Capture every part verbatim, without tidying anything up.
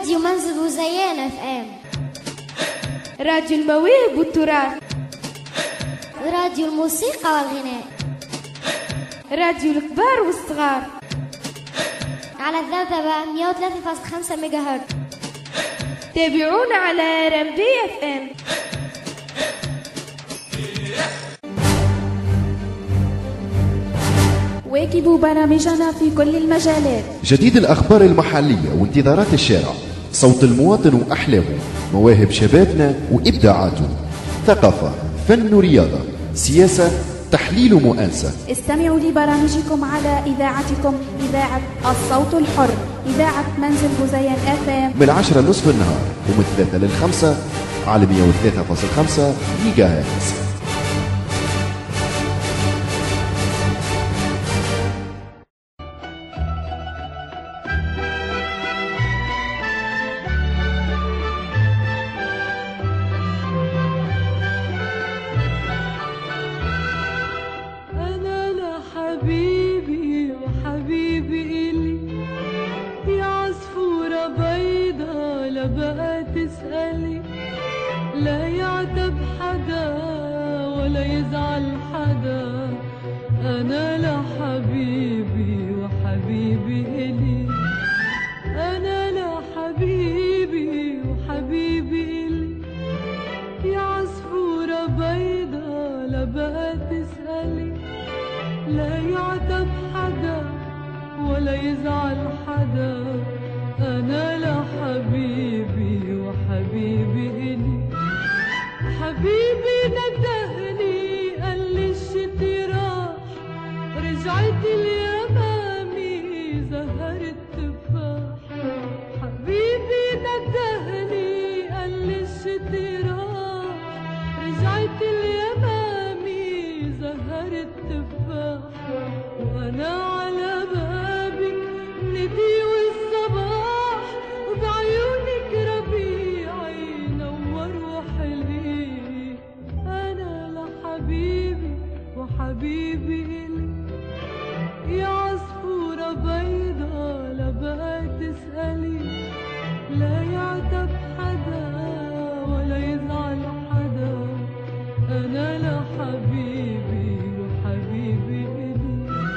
راديو منزل وزيان اف ام، راديو المواهب والتراث، راديو الموسيقى والغناء، راديو الكبار والصغار، على الذبذبة مئة وثلاثة فاصلة خمسة ميجا هرتز. تابعونا على رمبي اف ام. واكبوا برامجنا في كل المجالات. جديد الأخبار المحلية وانتظارات الشارع، صوت المواطن وأحلامه، مواهب شبابنا وإبداعاته، ثقافة، فن ورياضة، سياسة، تحليل ومؤانسة. استمعوا لبرامجكم على إذاعتكم، إذاعة الصوت الحر، إذاعة منزل بوزيان اف ام، من العشرة نصف النهار ومن ثلاثة للخمسة على مئة وثلاثة فاصلة خمسة ميجا هرتز. حبيبي وحبيبي إلي يا عصفورة بيضة، لا بقى تسألي، لا يعتب حدا ولا يزعل حدا. أنا لحبيبي وحبيبي إلي، أنا لحبيبي وحبيبي إلي يا عصفورة بيضة، لا بقى تسألي، لا يعتب حدا ولا يزعل حدا. أنا لحبيبي وحبيبي إلي، حبيبي ندهني قال لي الشتي راح، رجعت اليمامي زهر التفاح. حبيبي ندهني قال لي الشتي راح، رجعت اليمامي زهر التفاح. وأنا على بابك ندي والصباح، وبعيونك ربيعي نور وحلي. أنا لحبيبي وحبيبي إلي يا عصفورة بيضة، لا بقى تسألي، لا يعتب حدا ولا يزعل حدا. أنا لحبيبي وحبيبي إلي.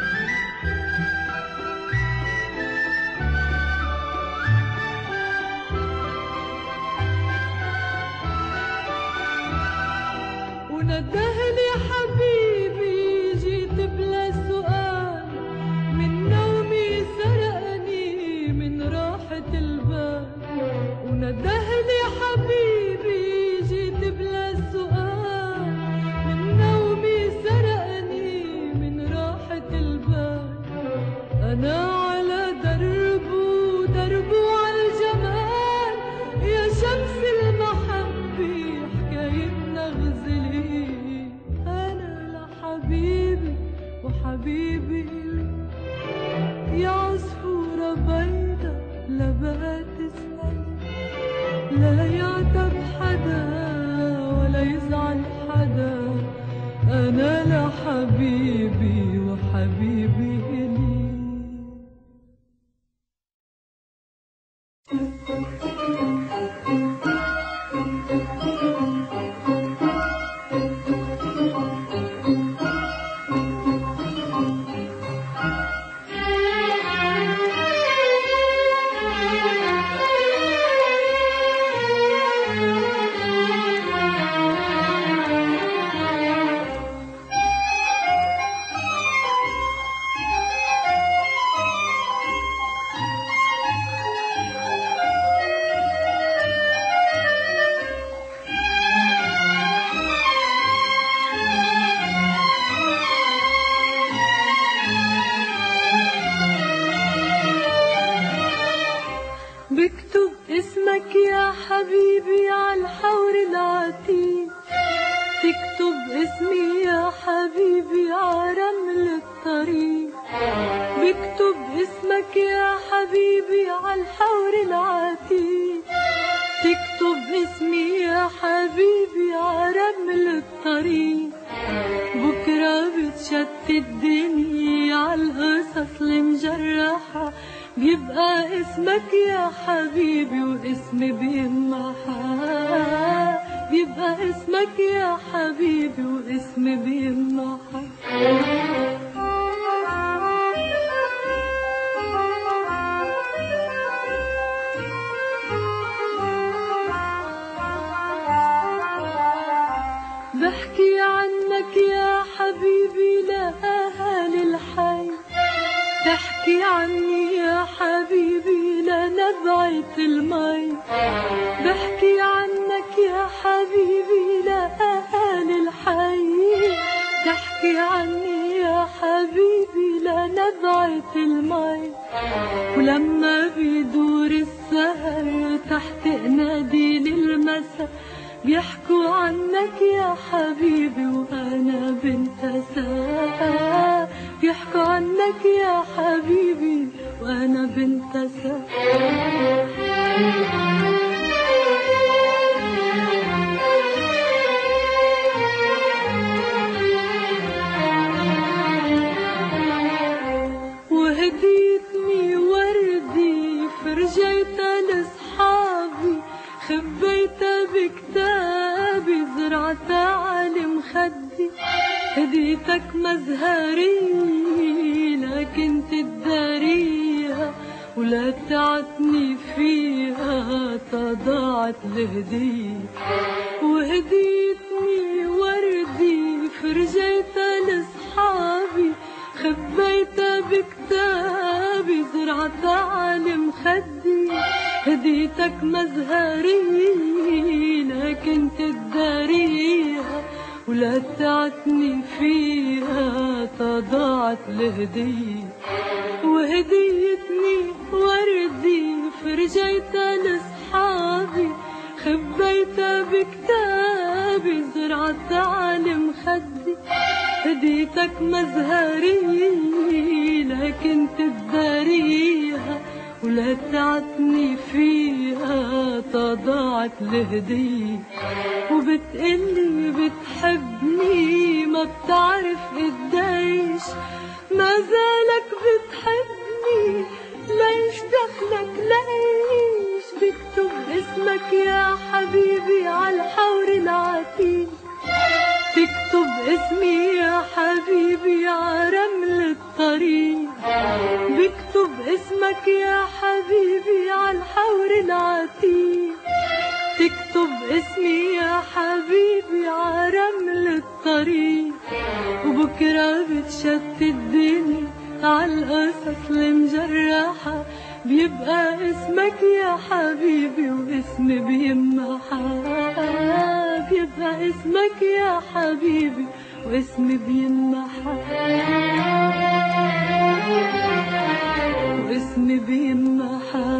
وندهني حبيبي جيت بلا سؤال، من نومي سرقني من راحة البال. وندهني حبيبي جيت بلا سؤال، من نومي سرقني من راحة البال. أنا على درب ودرب على الجمال، يا شمس المحبة حكايتنا غزلي. أنا لحبيبي وحبيبي إلي يا عصفورة بيضة، لا بقى تسألي، لا يعتب حدا ولا يزعل حدا. أنا لحبيبي وحبيبي إلي. بكتب اسمك يا حبيبي عالحور العتيق، تكتب اسمي يا حبيبي عرمل الطريق. بكتب اسمك يا حبيبي عالحور العتيق، تكتب اسمي يا حبيبي عرمل الطريق. بكرة بتشتت الدنيا عالقصص المجرحة، بيبقى اسمك يا حبيبي واسمي بيمحى، بيبقى اسمك يا حبيبي واسمي بيمحى. بحكي عنك يا حبيبي لأهالي الحي، تحكي عني يا حبيبي لنبعة المي، بحكي عنك يا حبيبي لأهالي الحي، تحكي عني يا حبيبي لنبعة المي. ولما بيدور السهر تحت نادي المساء بيحكوا عنك يا حبيبي وأنا بنت ساعة، بيحكوا عنك يا حبيبي وأنا بنت ساعة. وهديتني وردي فرجيتها لصحابي، خبيتها بكتابي زرعتها على مخدي. هديتك مزهري لكن تداريها ولا تعتني فيها تضاعت الهدية. وهديتني وردي فرجيتها لصحابي، خبيتها بكتابي زرعتها على مخدي. هديتك مزهري لكن تداريها ولا تعتني فيها تضاعت الهدية. وهديتني وردي فرجيتها لصحابي، خبيتها بكتابي زرعتها على مخدي. هديتك مزهري لكن تداريها ولا تعتني فيها تضاعت الهدية. وبتقلي بتحبني ما بتعرف قديش، ما زالك بتحبني ليش دخلك ليش؟ بكتب اسمك يا حبيبي عالحور العتيق، تكتب اسمي يا حبيبي عرمل الطريق، بكتب اسمك يا حبيبي عالحور العتيق، تكتب اسمي يا حبيبي عرمل الطريق. وبكرة بتشتت الدنيا عالقصص المجرحة، بيبقى اسمك يا حبيبي واسمي بيمحى، بيبقى اسمك يا حبيبي واسمي بيمحى، واسمي بيمحى،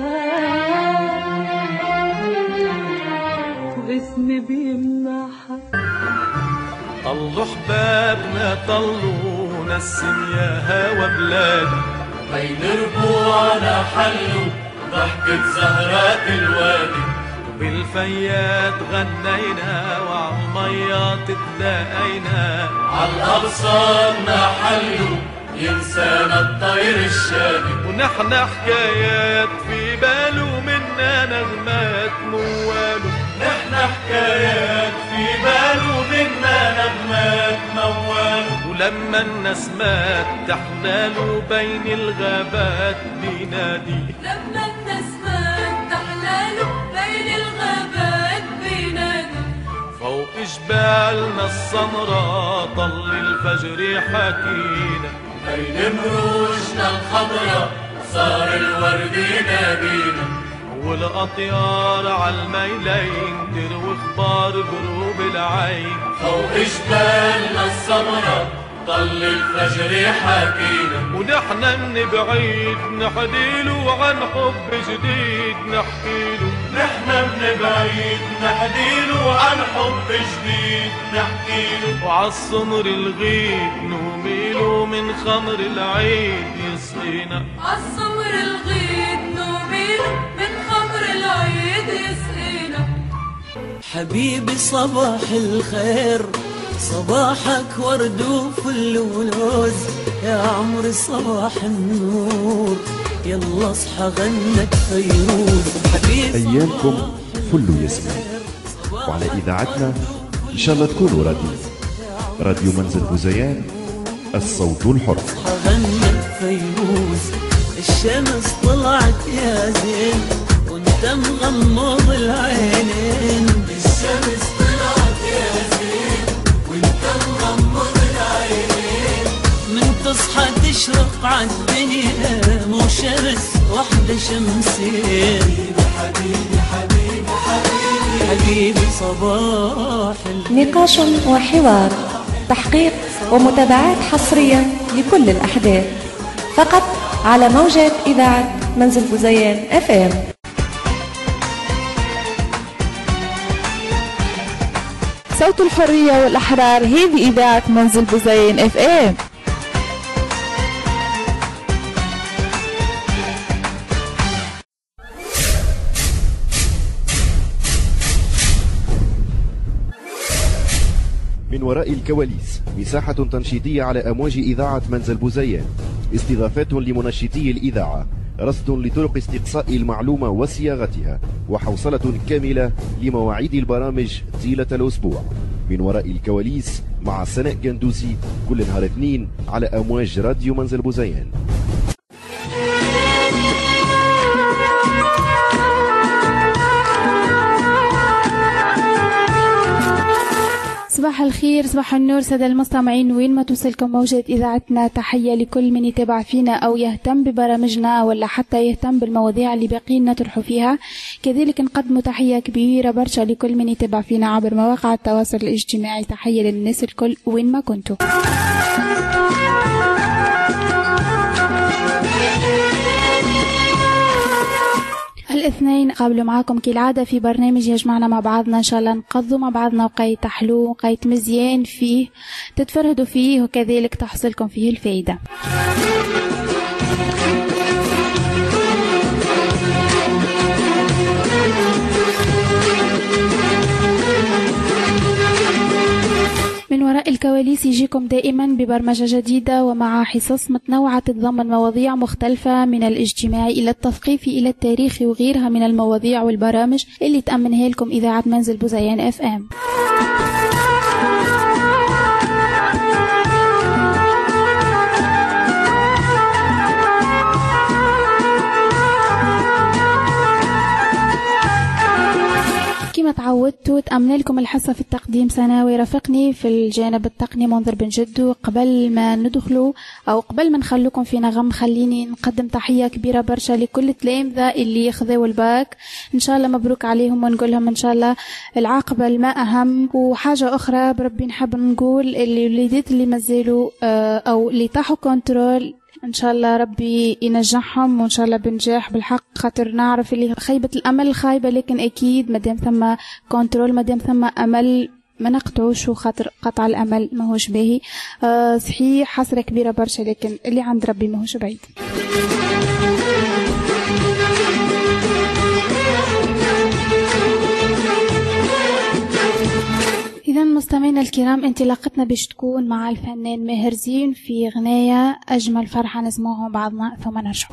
واسمي بيمحى. طلوا حبابنا طلوا نسم يا هوا بلادي، بين ربوعنا حلوا ضحكة زهرات الوادي. وبالفيات غنينا وعالميات تلاقينا، عالأغصان حلوا ينسانا الطير الشادي. ونحن حكايات في باله منا نغمات موالو، نحن حكايات في باله منا نغمات موالو. ولما الناس مات تحلاله بين الغابات بينادي، لما الناس مات تحلاله بين الغابات بينادي. فوق جبالنا السمراء طل الفجر حكينا، بين مروجنا الخضرا صار الورد ينادينا. والأطيار عالميلين تروي اخبار بروب العين، فوق جبالنا السمرا طل الفجر حكينا. ونحن من بعيد نحديله عن حب جديد نحكيله، نحن من بعيد نحديله عن حب جديد نحكيله. وعالسمر الغيب نوميله من خمر العيد يسقينا، عالسمر الغيب نوميله من خمر العيد يسقينا. حبيبي صباح الخير، صباحك ورد وفل ولوز، يا عمري صباح النور، يا يلا اصحى غنت فيروز حبيبي أيامكم فل ياسمين، وعلى إذاعتنا إن شاء الله تكونوا راضيين. راديو منزل بوزيان، الصوت الحر. غنت فيروز الشمس طلعت يا زين وانت مغمض العينين. الشمس طلعت يا زين وانت مغمض العينين. من تصحى تشرق عالدنيا مو شمس واحدة شمسين. حبيبي حبيبي حبيبي حبيبي صباح. نقاش وحوار، تحقيق ومتابعات حصرية لكل الأحداث فقط على موجات إذاعة منزل بوزيان اف ام. صوت الحرية والأحرار، هذه إذاعة منزل بوزيان اف ام. من وراء الكواليس، مساحة تنشيطية على أمواج إذاعة منزل بوزيان، استضافات لمنشطي الإذاعة، رصد لطرق استقصاء المعلومة وصياغتها، وحوصلة كاملة لمواعيد البرامج طيلة الأسبوع. من وراء الكواليس مع سناء جندوسي كل نهار اثنين على أمواج راديو منزل بوزيان. صباح الخير، صباح النور سادة المستمعين، وين ما توصلكم موجة إذاعتنا. تحية لكل من يتابع فينا أو يهتم ببرامجنا ولا حتى يهتم بالمواضيع اللي باقيين نطرحوا فيها. كذلك نقدم تحية كبيرة برشا لكل من يتابع فينا عبر مواقع التواصل الاجتماعي. تحية للناس الكل وين ما كنتوا. الاثنين قابلوا معاكم كالعادة في برنامج يجمعنا مع بعضنا، إن شاء الله نقضوا مع بعضنا وقيت حلو وقيت مزيان فيه تتفرهدوا فيه وكذلك تحصلكم فيه الفائدة. من وراء الكواليس يجيكم دائما ببرمجة جديدة ومع حصص متنوعة تتضمن مواضيع مختلفة من الاجتماعي إلى التثقيفي إلى التاريخي وغيرها من المواضيع والبرامج اللي تأمنها لكم إذاعة منزل بوزيان اف ام. كما تعودتوا تأمن لكم الحصة في التقديم سناوي. رافقني في الجانب التقني منذر بن جدو. قبل ما ندخلوا أو قبل ما نخلوكم في نغم خليني نقدم تحية كبيرة برشا لكل التلامذة اللي يخذوا الباك، إن شاء الله مبروك عليهم ونقول لهم إن شاء الله العاقبة الما أهم. وحاجة أخرى بربي نحب نقول اللي وليدات اللي مازالوا أو اللي طاحوا كنترول ان شاء الله ربي ينجحهم وان شاء الله بنجاح بالحق، خاطر نعرف اللي خيبة الامل خايبة، لكن اكيد مادام ثم كنترول مادام ثم امل ما نقطعوش، وخاطر قطع الامل ماهوش باهي. أه صحيح حسرة كبيرة برشا، لكن اللي عند ربي ماهوش بعيد. إذا مستمعينا الكرام، انطلاقتنا باش تكون مع الفنان ماهر زين في غناية أجمل فرحة نسمعها بعضنا ثم نرجع.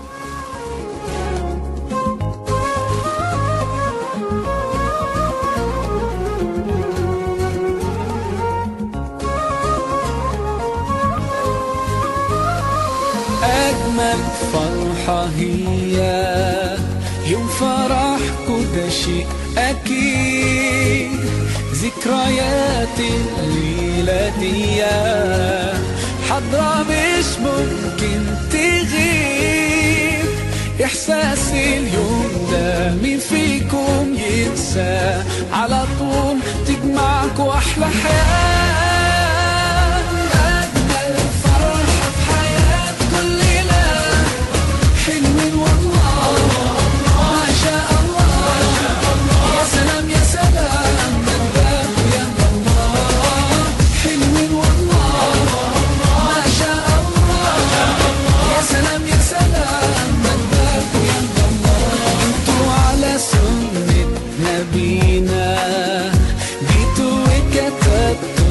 أجمل فرحة هي يوم فرح كل شيء أكيد، ذكريات الليلة دي حضرة مش ممكن تغيب، إحساس اليوم ده مين فيكم ينسى، على طول تجمعكوا أحلى حياة. أجمل فرحة في حياة كل ليلة، حلوين والله ما شاء الله، يا سلام يا سلام بينا، جيتوا وكتبتوا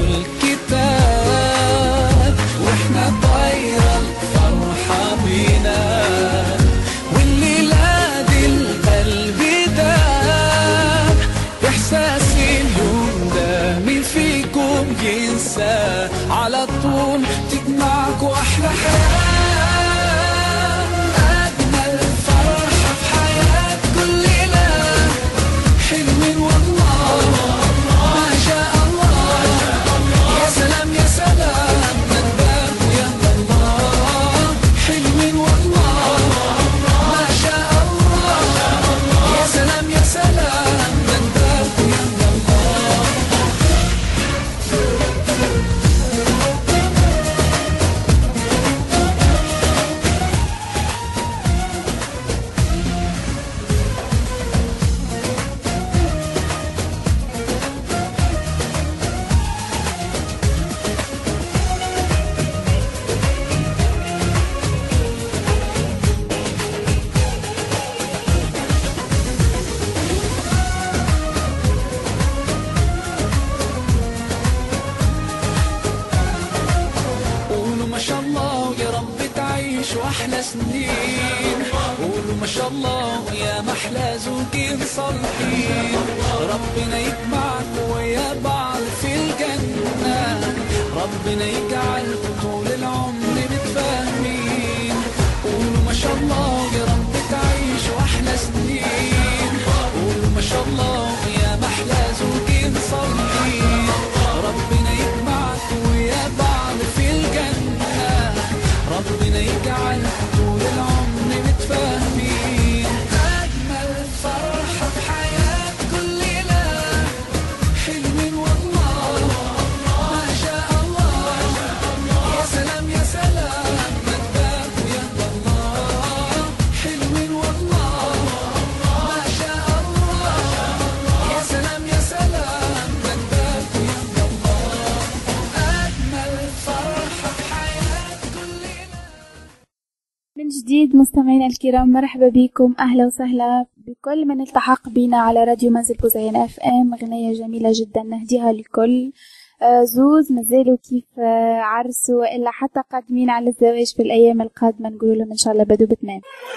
واحلى سنين. قولوا ما شاء الله يا محلى زوجين صالحين. ربنا يجمعكم ويا بعض في الجنة، ربنا يجعلكم طول العمر متفاهمين. قولوا ما شاء الله يا رب تعيشوا احلى سنين. قولوا ما شاء الله يا محلى زوجين صالحين. ربنا يجمعكم ويا بعض في الجنة، ربنا يجعلكم طول العمر متفاهمين. أجمل فرحة في حياة كل ليلة، حلوين والله ما شاء الله. يا سلام يا سلام مداك يا الله، حلوين والله ما شاء الله. يا سلام يا سلام مداك يا الله. أجمل فرحة في حياة كل ليلة. من جديد مستمعينا الكرام، مرحبا بكم، أهلا وسهلا بكل من التحق بنا على راديو منزل بوزين اف ام. غنية جميلة جدا نهديها لكل آه زوز مازالوا كيف آه عرسوا وإلا حتى قادمين على الزواج في الأيام القادمة، نقول لهم إن شاء الله بدو بتمام.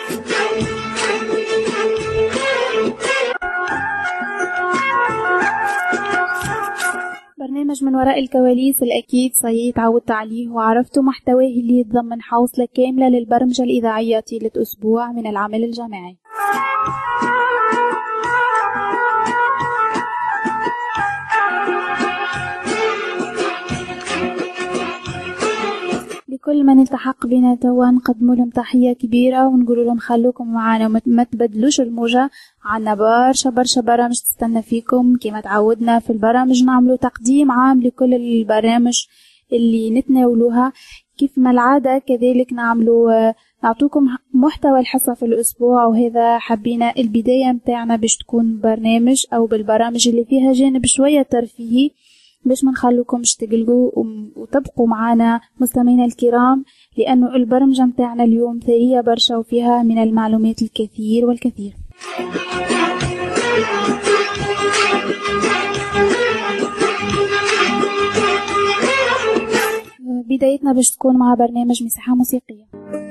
برنامج من وراء الكواليس الأكيد صحيح تعودت عليه وعرفتوا محتواه اللي يتضمن حوصلة كاملة للبرمجة الإذاعية طيلة أسبوع من العمل الجامعي. لكل من التحق بنا توا نقدم لهم تحية كبيرة ونقول لهم خلوكم معنا وما تبدلوش الموجة، عنا برشا برشا برامج تستنى فيكم. كما تعودنا في البرامج نعملوا تقديم عام لكل البرامج اللي نتناولوها، كيف ما العادة كذلك نعملوا نعطوكم محتوى الحصة في الأسبوع. وهذا حبينا البداية متاعنا باش تكون برنامج أو بالبرامج اللي فيها جانب شوية ترفيهي باش ما نخلوكمش تقلقوا وتبقوا معنا مستمعينا الكرام، لأنه البرمجة متاعنا اليوم ثرية برشا وفيها من المعلومات الكثير والكثير. بدايتنا باش تكون مع برنامج مساحة موسيقية.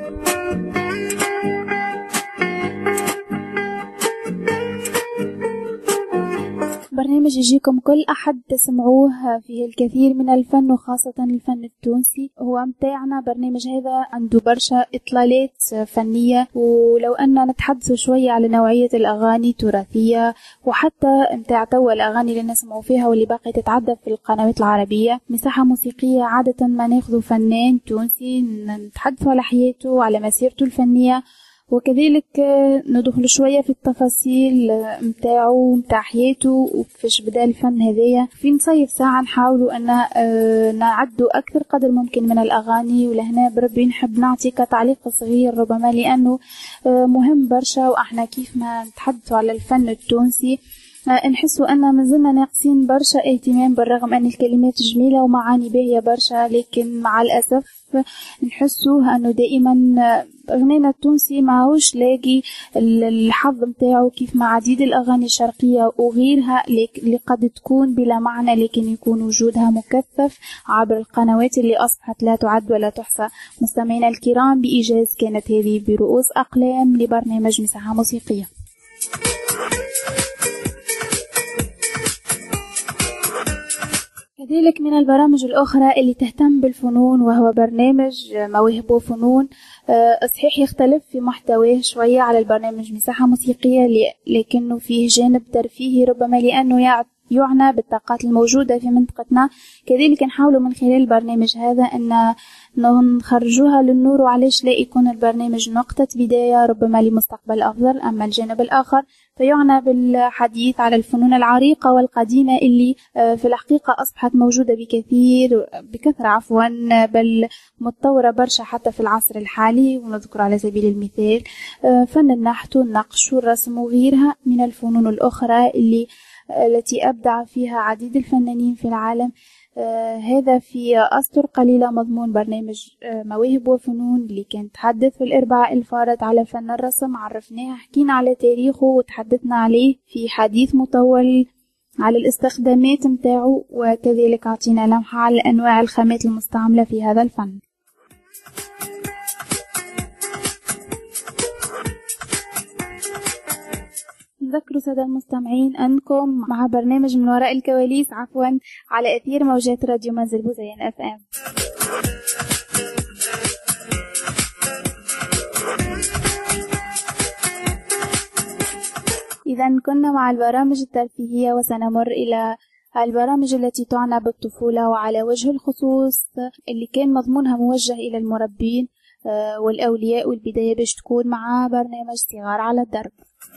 برنامج يجيكم كل أحد تسمعوه فيه الكثير من الفن وخاصة الفن التونسي. هو متاعنا برنامج هذا عنده برشا إطلالات فنية، ولو أننا نتحدث شوية على نوعية الأغاني التراثية وحتى متاع توا الأغاني اللي نسمعوا فيها واللي باقي تتعدى في القنوات العربية. مساحة موسيقية عادة ما ناخذ فنان تونسي نتحدثوا على حياته وعلى مسيرته الفنية، وكذلك ندخل شوية في التفاصيل متاعه متاع حياته وكيفاش بدأ الفن هذايا. في نصيف ساعة نحاولوا أن نعدوا أكثر قدر ممكن من الأغاني، ولهنا بربي نحب نعطي كتعليق صغير ربما لأنه مهم برشا. وإحنا كيف ما نتحدثوا على الفن التونسي نحسوا أن مازلنا ناقصين برشا اهتمام، بالرغم أن الكلمات جميلة ومعاني باهية برشا، لكن مع الأسف نحسوا أنه دائما غنينا التونسي معهوش لاقي الحظ متاعه كيف مع عديد الأغاني الشرقية وغيرها اللي قد تكون بلا معنى، لكن يكون وجودها مكثف عبر القنوات اللي أصبحت لا تعد ولا تحصى. مستمعينا الكرام، بإيجاز كانت هذه برؤوس أقلام لبرنامج مساحة موسيقية. كذلك من البرامج الأخرى اللي تهتم بالفنون وهو برنامج مواهب وفنون. صحيح يختلف في محتواه شوية على البرنامج مساحة موسيقية، لكنه فيه جانب ترفيهي ربما لأنه يعنى بالطاقات الموجودة في منطقتنا. كذلك نحاول من خلال البرنامج هذا أن نخرجوها للنور، وعليش لا يكون البرنامج نقطة بداية ربما لمستقبل أفضل. أما الجانب الآخر فيعنى بالحديث على الفنون العريقة والقديمة اللي في الحقيقة أصبحت موجودة بكثير بكثرة عفوا بل متطورة برشا حتى في العصر الحالي. ونذكر على سبيل المثال فن النحت والنقش والرسم وغيرها من الفنون الأخرى اللي التي أبدع فيها عديد الفنانين في العالم. آه هذا في أسطر قليلة مضمون برنامج آه مواهب وفنون اللي كان تحدث في الأربعاء الفارط على فن الرسم. عرفناها، حكينا على تاريخه وتحدثنا عليه في حديث مطول على الاستخدامات متاعه، وكذلك أعطينا لمحة على أنواع الخامات المستعملة في هذا الفن. نذكر سادة المستمعين أنكم مع برنامج من وراء الكواليس عفوا على أثير موجات راديو منزل بوزين اف ام. إذا كنا مع البرامج الترفيهية وسنمر إلى البرامج التي تعنى بالطفولة، وعلى وجه الخصوص اللي كان مضمونها موجه إلى المربين والأولياء، والبداية باش تكون مع برنامج صغار على الدرب.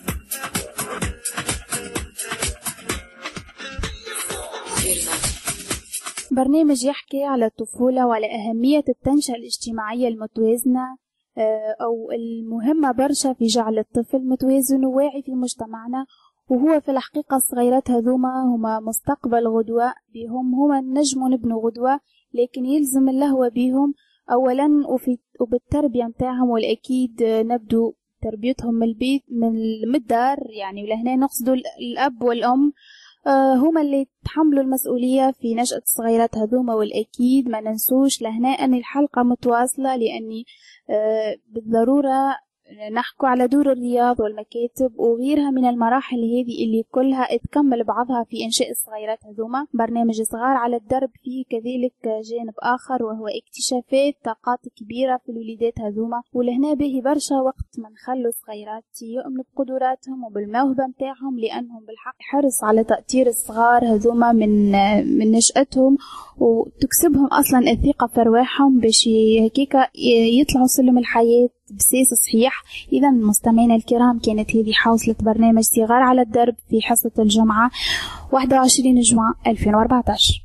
برنامج يحكي على الطفولة وعلى أهمية التنشئة الاجتماعية المتوازنة أو المهمة برشا في جعل الطفل متوازن وواعي في مجتمعنا. وهو في الحقيقة الصغيرات هذوما هما مستقبل غدوة، بهم هما النجم نبنوا غدوة، لكن يلزم اللهوة بهم أولا وبالتربية متاعهم، والأكيد نبدو تربيتهم من البيت من الدار يعني، ولهنا نقصدوا الأب والأم هما اللي تحملوا المسؤولية في نشأة الصغيرات هذوما. والأكيد ما ننسوش لهنا أن الحلقة متواصلة، لأني بالضرورة نحكوا على دور الرياض والمكاتب وغيرها من المراحل هذه اللي كلها تكمل بعضها في إنشاء الصغيرات هذوما. برنامج صغار على الدرب فيه كذلك جانب آخر، وهو اكتشافات طاقات كبيرة في الوليدات هذوما، ولهنا به برشا وقت ما نخلوا الصغيرات يؤمنوا بقدراتهم وبالموهبة متاعهم، لأنهم بالحق حرص على تأطير الصغار هذوما من من نشأتهم، وتكسبهم أصلا الثقة في رواحهم باش هكيكا يطلعوا سلم الحياة بسيس صحيح. إذا مستمعينا الكرام، كانت هذه حوصلة برنامج صغار على الدرب في حصة الجمعة واحد وعشرين جمعة ألفين وأربعة عشر.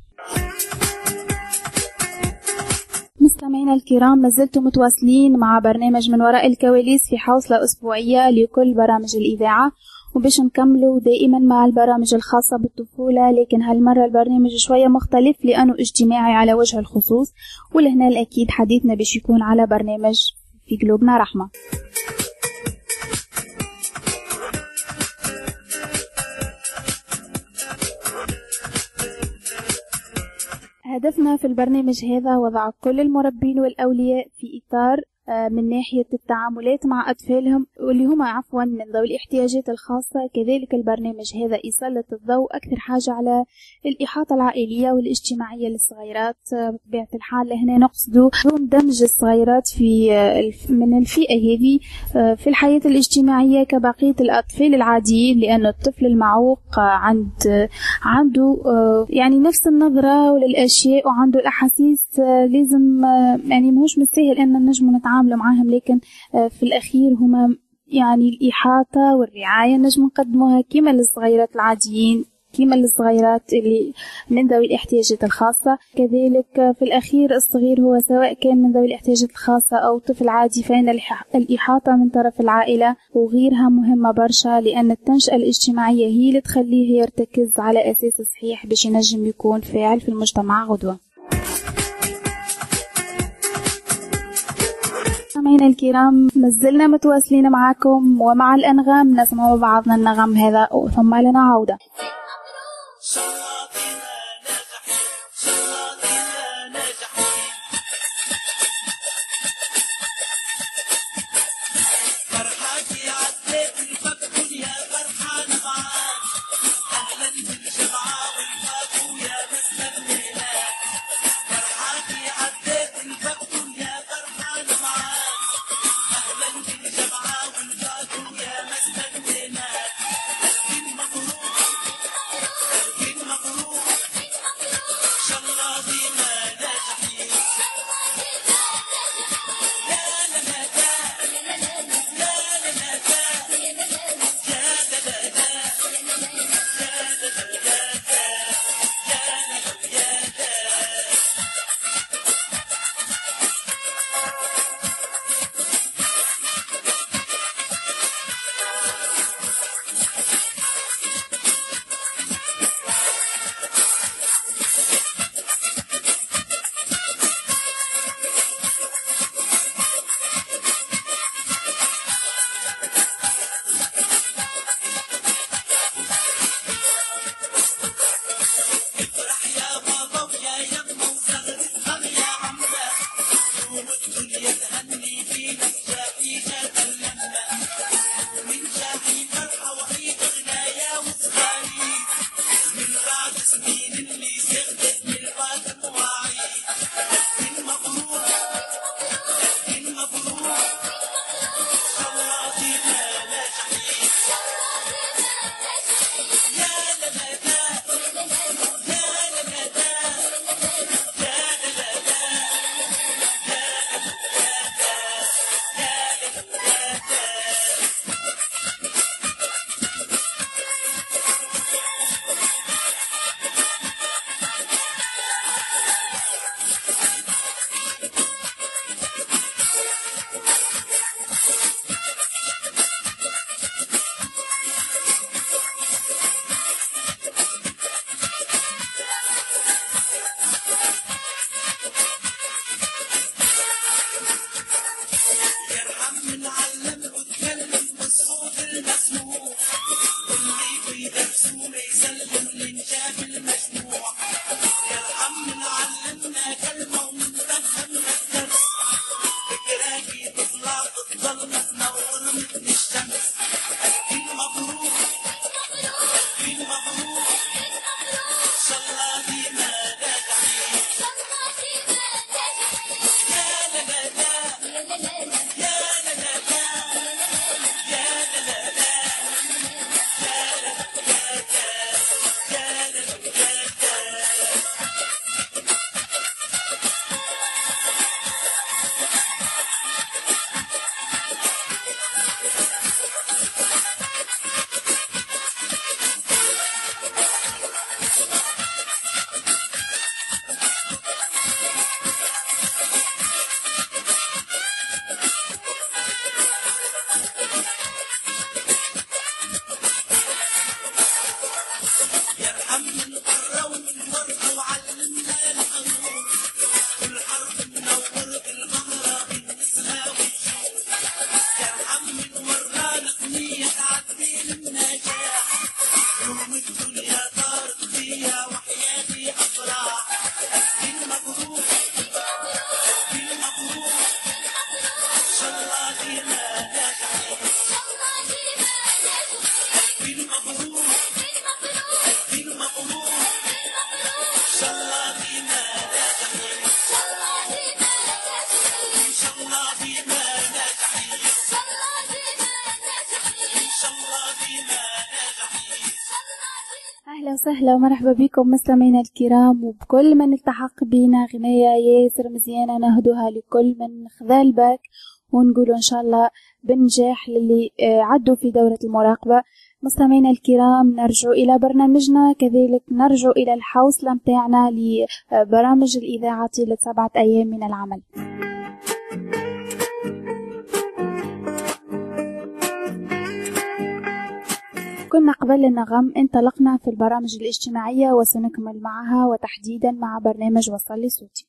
مستمعينا الكرام، ما زلتم متواصلين مع برنامج من وراء الكواليس في حوصلة أسبوعية لكل برامج الإذاعة، وباش نكملوا دائما مع البرامج الخاصة بالطفولة، لكن هالمرة البرنامج شوية مختلف لأنه اجتماعي على وجه الخصوص. ولهنا الأكيد حديثنا باش يكون على برنامج في قلوبنا رحمة. هدفنا في البرنامج هذا وضع كل المربين والأولياء في إطار من ناحية التعاملات مع أطفالهم واللي هم عفوا من ذوي الاحتياجات الخاصة. كذلك البرنامج هذا يسلط الضوء أكثر حاجة على الإحاطة العائلية والاجتماعية للصغيرات. بطبيعة الحال هنا نقصد دمج الصغيرات في من الفئة هذه في الحياة الاجتماعية كبقية الأطفال العاديين، لأن الطفل المعوق عند عنده يعني نفس النظرة للأشياء وعنده الأحاسيس، لازم يعني ماهوش مستاهل أن نجم نتعاملوا معهم، لكن في الأخير هما يعني الإحاطة والرعاية نجم نقدموها كما للصغيرات العاديين كما للصغيرات اللي من ذوي الاحتياجات الخاصة. كذلك في الأخير الصغير هو سواء كان من ذوي الاحتياجات الخاصة أو طفل عادي، فإن الإحاطة من طرف العائلة وغيرها مهمة برشا، لأن التنشئة الاجتماعية هي اللي تخليه يرتكز على أساس صحيح باش ينجم يكون فاعل في المجتمع غدوة. مستمعينا الكرام، مازلنا متواصلين معكم ومع الأنغام، نسمع بعضنا النغم هذا ثم لنا عودة. أهلا وسهلا ومرحبا بكم مستمعينا الكرام، وبكل من التحق بنا غنية ياسر مزيانة نهدوها لكل من خذال باك، ونقولوا إن شاء الله بنجاح للي عدوا في دورة المراقبة. مستمعينا الكرام، نرجع إلى برنامجنا، كذلك نرجع إلى الحوصلة متاعنا لبرامج الإذاعة طيلة سبعة أيام من العمل. كنا قبل النغم انطلقنا في البرامج الاجتماعية وسنكمل معها، وتحديدا مع برنامج وصل لي صوتي.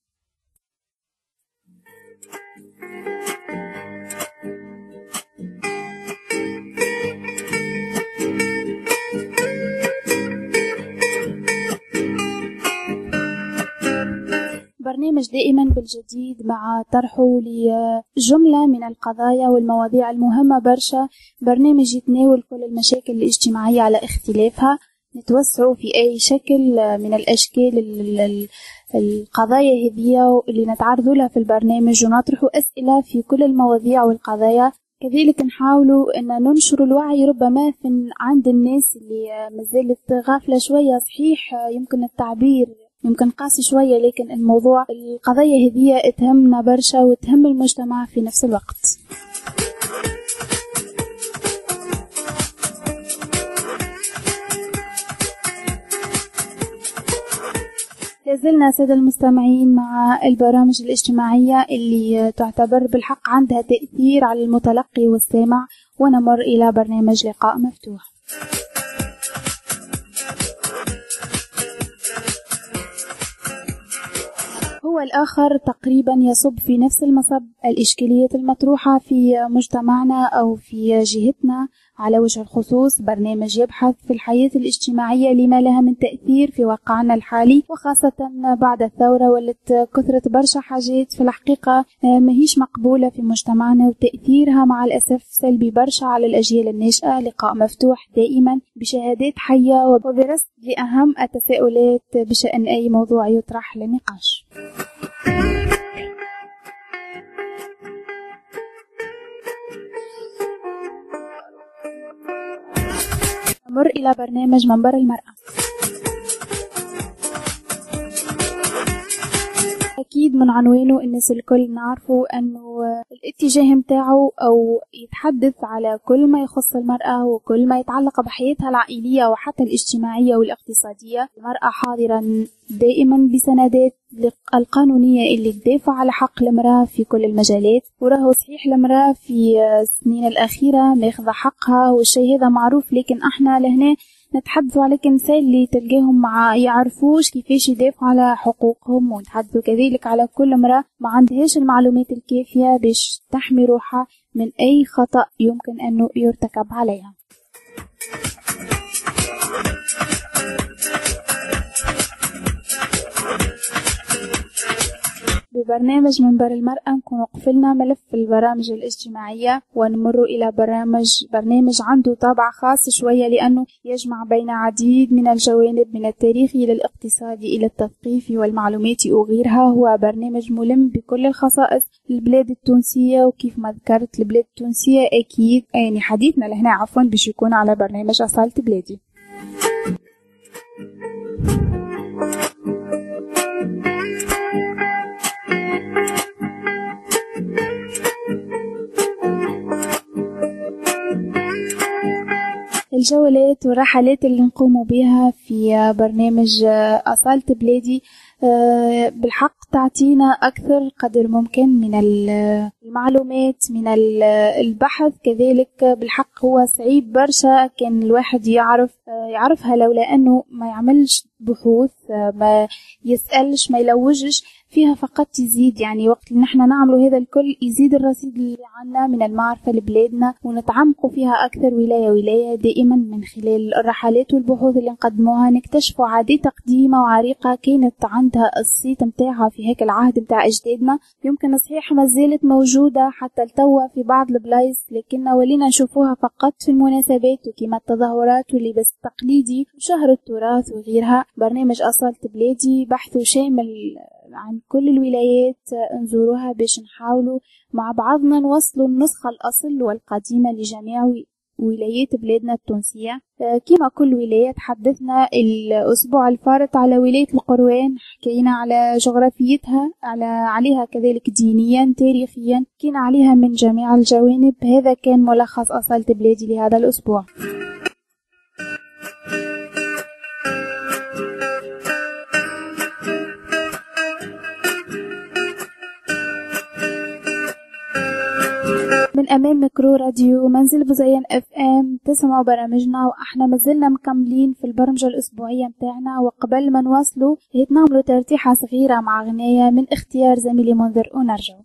برنامج دائما بالجديد مع طرحه لجملة من القضايا والمواضيع المهمة برشا. برنامج يتناول كل المشاكل الاجتماعية على اختلافها، نتوسعوا في أي شكل من الأشكال القضايا هذه اللي نتعرضوا لها في البرنامج، ونطرحوا أسئلة في كل المواضيع والقضايا. كذلك نحاولوا أن ننشر الوعي ربما في عند الناس اللي مازالت غافلة شوية. صحيح يمكن التعبير يمكن قاسي شوية، لكن الموضوع القضية هذه تهمنا برشا وتهم المجتمع في نفس الوقت. لازلنا سادة المستمعين مع البرامج الاجتماعية اللي تعتبر بالحق عندها تأثير على المتلقي والسامع، ونمر إلى برنامج لقاء مفتوح. هو الآخر تقريبا يصب في نفس المصب. الإشكاليات المطروحة في مجتمعنا أو في جهتنا على وجه الخصوص برنامج يبحث في الحياة الاجتماعية لما لها من تأثير في واقعنا الحالي، وخاصة بعد الثورة ولت كثرة برشا حاجات في الحقيقة ماهيش مقبولة في مجتمعنا، وتأثيرها مع الأسف سلبي برشا على الأجيال الناشئة. لقاء مفتوح دائما بشهادات حية وبرصد لأهم التساؤلات بشأن أي موضوع يطرح للنقاش. نمر إلى برنامج منبر المرأة. أكيد من عنوانه الناس الكل نعرفوا أنه الاتجاه متاعه أو يتحدث على كل ما يخص المرأة وكل ما يتعلق بحياتها العائلية وحتى الاجتماعية والاقتصادية. المرأة حاضرا دائما بسندات القانونية اللي تدافع على حق المرأة في كل المجالات، وراهو صحيح المرأة في السنين الأخيرة ماخذة حقها والشيء هذا معروف، لكن احنا لهنا نتحدثوا على كنسال اللي تلقاهم مع يعرفوش كيفاش يدافعوا على حقوقهم، ونتحدثوا كذلك على كل امرأة ما عندهاش المعلومات الكافية باش تحمي روحها من أي خطأ يمكن أنه يرتكب عليها. ببرنامج منبر المرأة نكون قفلنا ملف البرامج الاجتماعية، ونمر إلى برامج برنامج عنده طابع خاص شوية لأنه يجمع بين عديد من الجوانب من التاريخي إلى الاقتصادي إلى التثقيفي والمعلوماتي وغيرها. هو برنامج ملم بكل الخصائص البلاد التونسية، وكيف ما ذكرت البلاد التونسية أكيد يعني حديثنا لهنا عفوا باش يكون على برنامج أصالة بلادي. الجولات والرحلات اللي نقوم بها في برنامج أصالة بلادي بالحق تعطينا أكثر قدر ممكن من المعلومات من البحث. كذلك بالحق هو صعيب برشا كان الواحد يعرف يعرفها لولا أنه ما يعملش بحوث، ما يسألش، ما يلوجش فيها، فقط يزيد يعني وقت اللي نحن نعملوا هذا الكل يزيد الرصيد اللي عنا من المعرفة لبلادنا، ونتعمقوا فيها أكثر ولاية ولاية. دائما من خلال الرحلات والبحوث اللي نقدموها نكتشفوا عادات قديمة وعريقة كانت عندها الصيت متاعها في هيك العهد متاع أجدادنا، يمكن صحيح ما زالت موجودة حتى التوا في بعض البلايص، لكننا ولينا نشوفوها فقط في المناسبات وكما التظاهرات واللبس التقليدي وشهر التراث وغيرها. برنامج أصالة بلادي بحثه شامل عن كل الولايات، نزوروها باش نحاولوا مع بعضنا نوصلوا النسخة الأصل والقديمة لجميع ولايات بلادنا التونسية. كما كل ولاية تحدثنا الأسبوع الفارط على ولاية القروان، حكينا على جغرافيتها، على عليها كذلك دينيا تاريخيا، حكينا عليها من جميع الجوانب. هذا كان ملخص أصالة بلادي لهذا الأسبوع. من أمام ميكرو راديو منزل بوزين اف ام تسمعوا برامجنا، وإحنا مازلنا مكملين في البرمجة الأسبوعية متاعنا. وقبل ما نواصلوا نعملوا ترتيحة صغيرة مع أغنية من اختيار زميلي منذر ونرجع.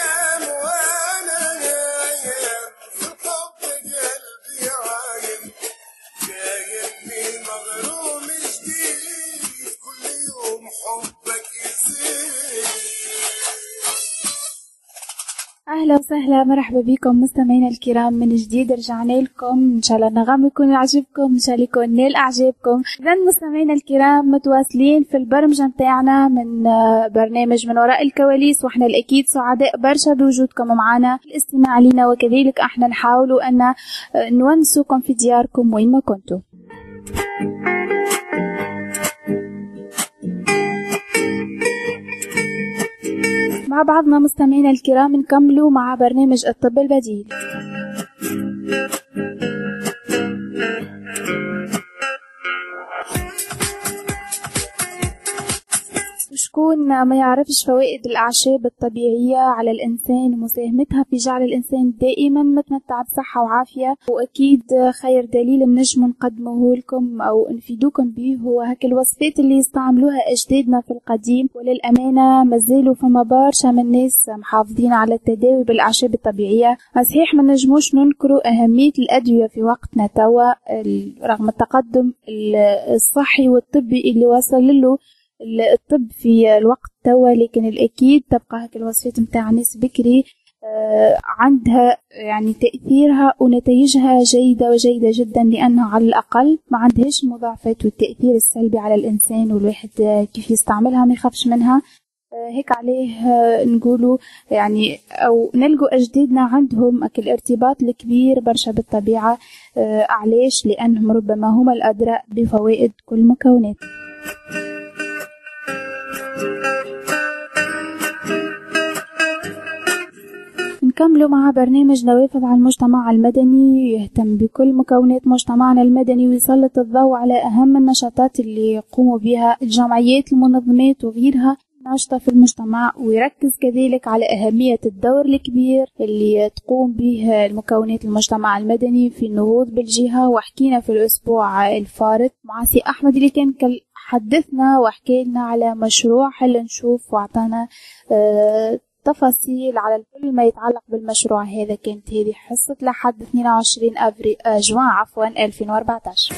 Yeah. أهلا وسهلا، مرحبا بكم مستمعينا الكرام من جديد. رجعنا لكم، إن شاء الله النغم يكون يعجبكم، إن شاء الله يكون نال أعجابكم. إذا مستمعينا الكرام متواصلين في البرمجة متاعنا من برنامج من وراء الكواليس، وإحنا الأكيد سعداء برشا بوجودكم معنا الاستماع لنا، وكذلك إحنا نحاولوا أن نونسوكم في دياركم وين ما كنتوا. مع بعضنا مستمعينا الكرام نكملوا مع برنامج الطب البديل. شكون ما يعرفش فوائد الأعشاب الطبيعية على الإنسان ومساهمتها في جعل الإنسان دائما متمتع بصحة وعافية؟ وأكيد خير دليل نجم نقدمه لكم أو نفيدوكم به هو هك الوصفات اللي يستعملوها أجدادنا في القديم، وللأمانة مازالوا فما برشا من الناس محافظين على التداوي بالأعشاب الطبيعية. صحيح ما نجموش ننكروا أهمية الأدوية في وقتنا توا رغم التقدم الصحي والطبي اللي وصل له الطب في الوقت توا، لكن الأكيد تبقى هك الوصفات متاع ناس بكري آه عندها يعني تأثيرها ونتائجها جيدة وجيدة جدا، لأنها على الأقل ما عندهاش المضاعفات والتأثير السلبي على الإنسان، والواحد آه كيف يستعملها ما يخافش منها. آه هيك عليه آه نقولوا يعني أو نلقوا أجدادنا عندهم أكل ارتباط الكبير برشا بالطبيعة. آه علاش؟ لأنهم ربما هم الأدرى بفوائد كل مكونات. نكملوا مع برنامج نوافذ على المجتمع المدني، يهتم بكل مكونات مجتمعنا المدني ويسلط الضوء على أهم النشاطات اللي يقوموا بها الجمعيات المنظمات وغيرها ناشطة في المجتمع، ويركز كذلك على أهمية الدور الكبير اللي تقوم به المكونات المجتمع المدني في النهوض بالجهة. وحكينا في الأسبوع الفارط مع سي أحمد اللي كان حدثنا وحكي لنا على مشروع حل نشوف، وعطانا آه تفاصيل على كل ما يتعلق بالمشروع هذا. كانت هذه حصة لحد اثنين وعشرين أفري جوان عفوا ألفين وأربعة عشر.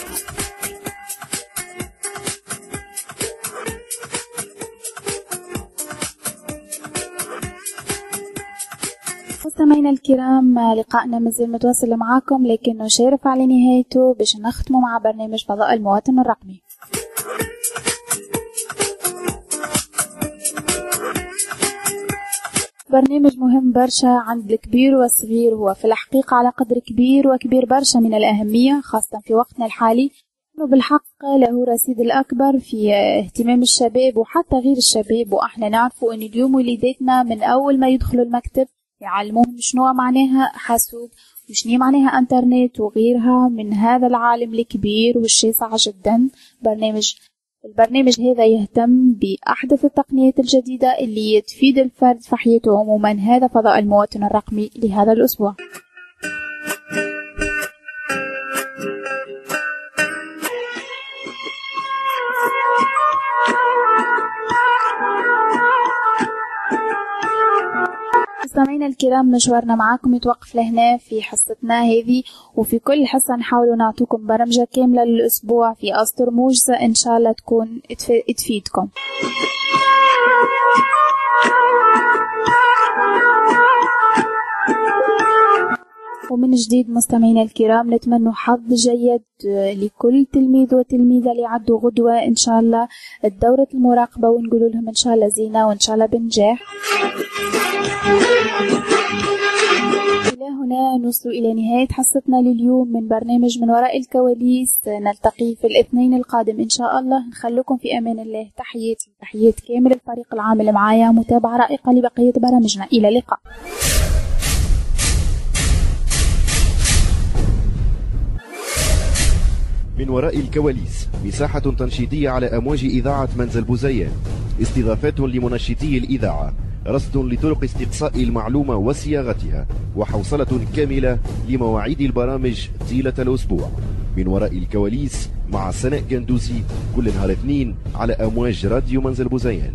مستمعينا الكرام لقائنا مازال متواصل معاكم، لكنه شارف على نهايته باش نختموا مع برنامج فضاء المواطن الرقمي. برنامج مهم برشا عند الكبير والصغير، هو في الحقيقة على قدر كبير وكبير برشا من الأهمية خاصة في وقتنا الحالي، إنه بالحق له رصيد الأكبر في اهتمام الشباب وحتى غير الشباب. وإحنا نعرفوا إن اليوم وليداتنا من أول ما يدخلوا المكتب يعلموهم شنو معناها حاسوب وشنو معناها انترنت وغيرها من هذا العالم الكبير والشاسع جدا. برنامج البرنامج هذا يهتم بأحدث التقنيات الجديدة اللي تفيد الفرد في حياته عموما. هذا فضاء المواطن الرقمي لهذا الأسبوع. مستمعينا الكرام مشوارنا معاكم يتوقف لهنا في حصتنا هذه، وفي كل حصة نحاول نعطيكم برمجة كاملة للأسبوع في أسطر موجزة إن شاء الله تكون تفيدكم. ومن جديد مستمعينا الكرام نتمنى حظ جيد لكل تلميذ وتلميذة اللي عدوا غدوة إن شاء الله الدورة المراقبة، ونقول لهم إن شاء الله زينة وإن شاء الله بنجاح. إلى هنا نوصل إلى نهاية حصتنا لليوم من برنامج من وراء الكواليس. نلتقي في الاثنين القادم إن شاء الله. نخليكم في أمان الله. تحياتي تحيات كامل الفريق العامل معايا، متابعة رائقة لبقية برامجنا. إلى اللقاء. من وراء الكواليس، مساحة تنشيطية على أمواج إذاعة منزل بوزيان، استضافات لمنشطي الإذاعة، رصد لطرق استقصاء المعلومة وصياغتها، وحوصلة كاملة لمواعيد البرامج طيلة الأسبوع. من وراء الكواليس مع سناء قندوسي كل نهار اثنين على أمواج راديو منزل بوزيان.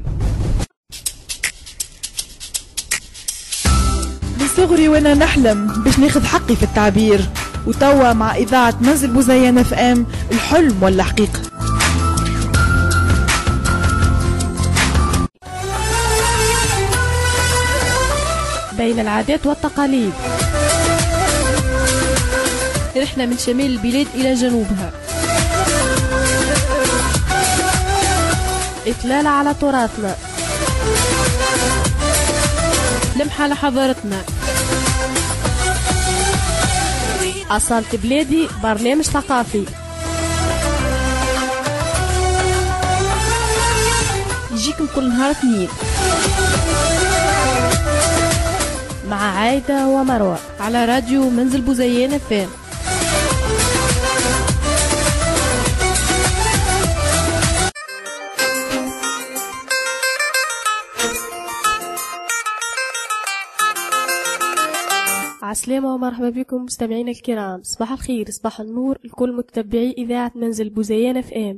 من صغري وانا نحلم باش ناخذ حقي في التعبير، وتوا مع إذاعة منزل بوزيان اف ام الحلم ولا حقيقة. بين العادات والتقاليد، رحلة من شمال البلاد إلى جنوبها، إطلالة على تراثنا، لمحة على حضارتنا. أصالة بلادي برنامج ثقافي يجيكم كل نهار اثنين مع عايدة ومروة على راديو منزل بوزيان فام. عسلامة ومرحبا بكم مستمعينا الكرام، صباح الخير صباح النور لكل متتبعي إذاعة منزل بوزيان اف ام.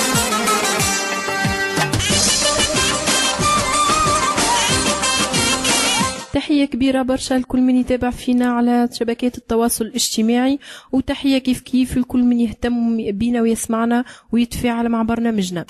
تحية كبيرة برشا لكل من يتابع فينا على شبكات التواصل الاجتماعي، وتحية كيف كيف لكل من يهتم بينا ويسمعنا ويتفاعل مع برنامجنا.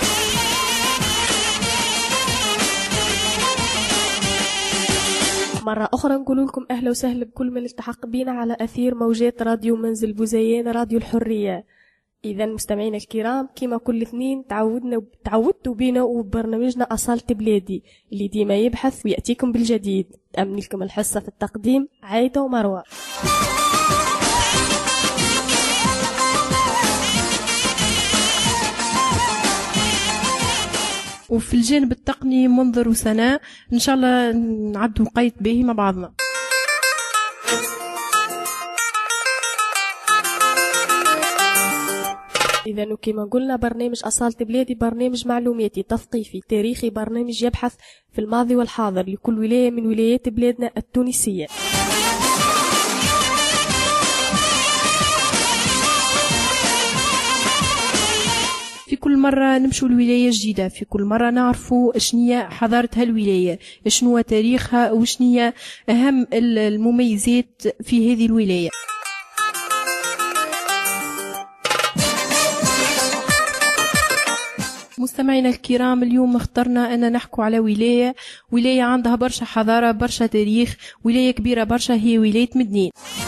مرة أخرى نقول لكم أهلا وسهلا بكل من التحق بينا على أثير موجات راديو منزل بوزيان راديو الحرية. إذا مستمعينا الكرام كما كل اثنين تعودنا تعودتوا بينا وبرنامجنا أصالة بلادي اللي ديما يبحث ويأتيكم بالجديد. تأمن لكم الحصة في التقديم عايدة ومروة. وفي الجانب التقني منظر وسناء، إن شاء الله نعدوا قيد باهي مع بعضنا. إذا كما قلنا برنامج أصالة بلادي برنامج معلوماتي تثقيفي تاريخي، برنامج يبحث في الماضي والحاضر لكل ولاية من ولايات بلادنا التونسية. في كل مرة نمشوا لولاية جديدة، في كل مرة نعرفوا شنية حضارة هالولاية، شنو تاريخها وشنية أهم المميزات في هذه الولاية. مستمعينا الكرام اليوم اخترنا أن نحكو على ولاية ولاية عندها برشا حضارة برشا تاريخ، ولاية كبيرة برشا، هي ولاية مدنين.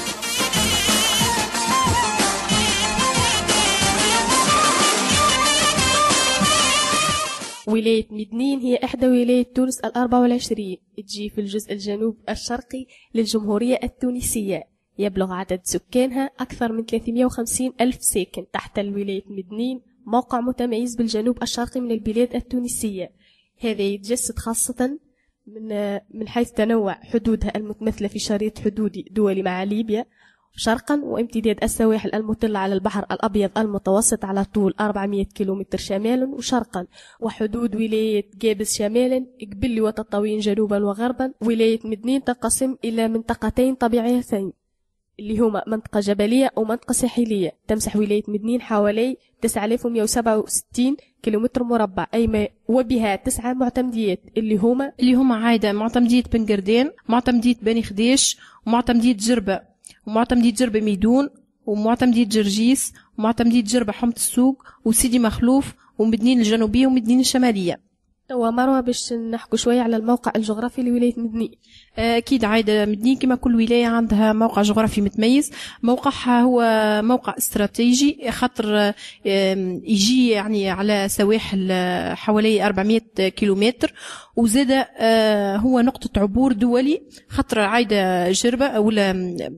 ولاية مدنين هي إحدى ولايات تونس الأربع والعشرين، تجي في الجزء الجنوب الشرقي للجمهورية التونسية، يبلغ عدد سكانها أكثر من ثلاثمئة وخمسين ألف ساكن. تحت الولاية مدنين موقع متميز بالجنوب الشرقي من البلاد التونسية، هذا يتجسد خاصة من من حيث تنوع حدودها المتمثلة في شريط حدودي دولي مع ليبيا شرقا، وامتداد السواحل المطلة على البحر الأبيض المتوسط على طول أربعمئة كيلومتر شمالا وشرقا، وحدود ولاية جابس شمالا، قبلي وتطاوين جنوبا وغربا. ولاية مدنين تنقسم إلى منطقتين طبيعيتين اللي هما منطقة جبلية ومنطقة ساحلية. تمسح ولاية مدنين حوالي تسعة آلاف ومئة وسبعة وستين كيلومتر مربع، أي ما وبها تسعة معتمديات اللي هما اللي هما عايدة معتمدية بنقردين، معتمدية بني خديش، ومعتمدية جربة، ومعتمدية جربة ميدون، ومعتمدية جرجيس، ومعتمدية جربة حمد السوق، وسيدي مخلوف، ومدنين الجنوبية ومدنين الشمالية. توا مروة باش نحكو شوية على الموقع الجغرافي لولاية مدنين. أكيد عايدة مدنين كما كل ولاية عندها موقع جغرافي متميز. موقعها هو موقع استراتيجي خاطر يجي يعني على سواحل حوالي أربعمئة كيلومتر، وزاد هو نقطة عبور دولي خاطر عايدة جربة ولا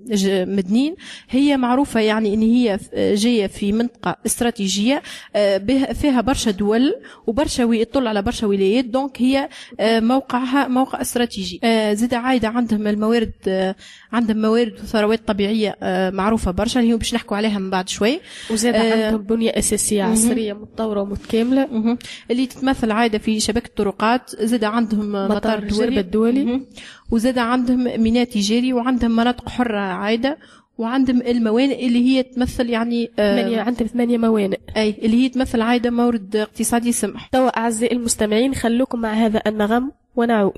مدنين هي معروفة يعني إن هي جاية في منطقة استراتيجية فيها برشا دول وبرشا ويطل على برشا ولايات، دونك هي موقعها موقع استراتيجي. زاد عايدة عندهم الموارد، عندهم موارد وثروات طبيعية معروفة برشا اللي هو باش نحكوا عليها من بعد شوي. وزاد عندهم بنية أساسية عصرية متطورة ومتكاملة اللي تتمثل عايدة في شبكة الطرقات، زاد عندهم مطار جربة الدولي، وزاد عندهم ميناء تجاري، وعندهم مناطق حرة عايدة، وعندهم الموانئ اللي هي تمثل يعني ثمانية، عندهم ثمانية موانئ أي اللي هي تمثل عايدة مورد اقتصادي سمح. توا أعزائي المستمعين خلوكم مع هذا النغم ونعود.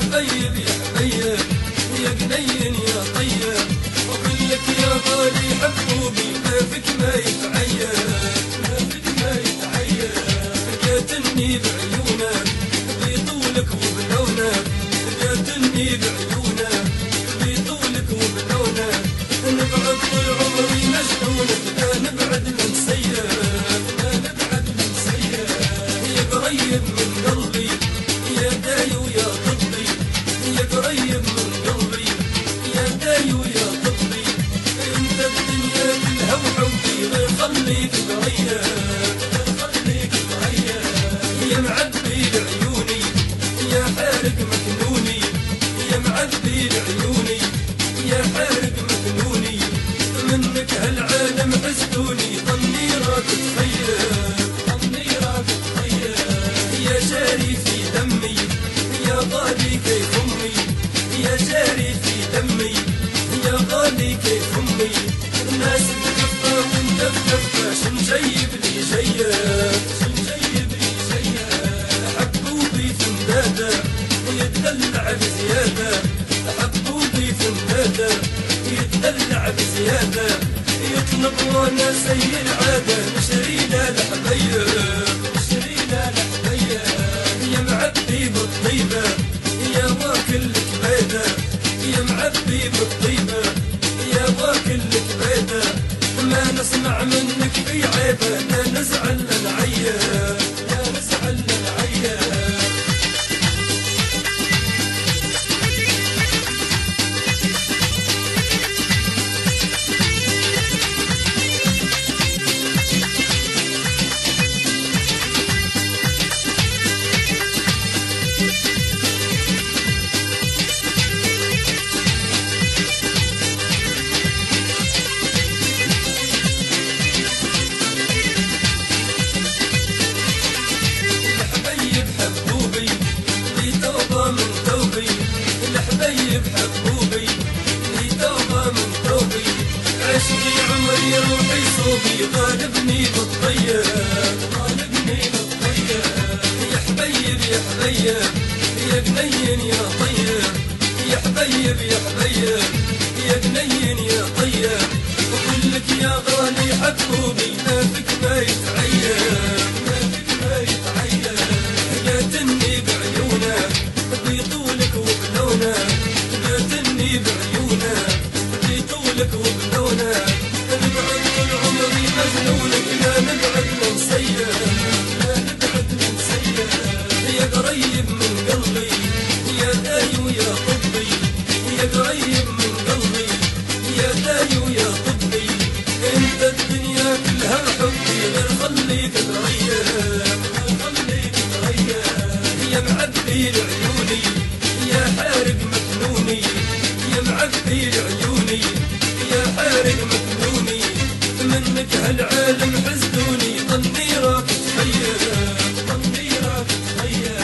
حبيب يا حبيب يا جنين يا طيب وكلك يا غالي حبوبي ما فيك ما يتعيب ما فيك ما يتعيب جاتني بعيونك بطولك وبلونك جاتني بعيونك بطولك وبلونك نبعد طول عمري مجنونك لا نبعد من سيئك لا نبعد من سيئك يا قريب من قلبي يا داي ويا طبي يا قريب من قلبي يا داي ويا طبي انت الدنيا كلها وحبي غير خليك قريب خليك قريب يا معبي لعيوني يا حارق مكنوني يا معبي لعيوني يا حارق مكنوني منك هالعالم حسدوني ظني راك تخيل ظني راك تخيل يا جاري في دمي يا غالي كيف امي يا جاري في دمي يا غالي كيف امي الناس تكفى وانت بكفى شن جايب لي جيك شن جايب لي جيك حبوبي فندادة يتدلع بزيادة حبوبي فندادة يتدلع بزيادة يطلب وانا سيء العادة نشري له الحبيب نشري له الحبيب يا معبي بالطيبة يا واكل الكبيدة يا معبي بالطيبة يا واكل الكبيدة ما نسمع منك في عيبة لا نزعل العيب لا نزعل العيب روحي صوبي غالبني بالطيب غالبني بالطيب يا حبيب يا حبيب يا جنين يا طيب يا حبيب يا حبيب يا جنين يا طيب وكلك يا غالي حبوبي ما فيك ما يتعيب ما فيك ما يتعيب جاتني بعيونك بطولك وبلونك جاتني بعيونك بطولك وبلونك نبعد طول عمري مجنونك لا نبعد من سيئك لا نبعد من سيئك يا قريب من قلبي يا داي ويا طبي يا قريب من قلبي يا داي ويا طبي انت الدنيا كلها حبي غير خليك تريح خليك تريح يا معبي لعيوني يا حارق مكنوني يا معبي لعيوني يا حارق مكنوني منك هالعالم حسدوني ظني راك تخيل ظني راك تخيل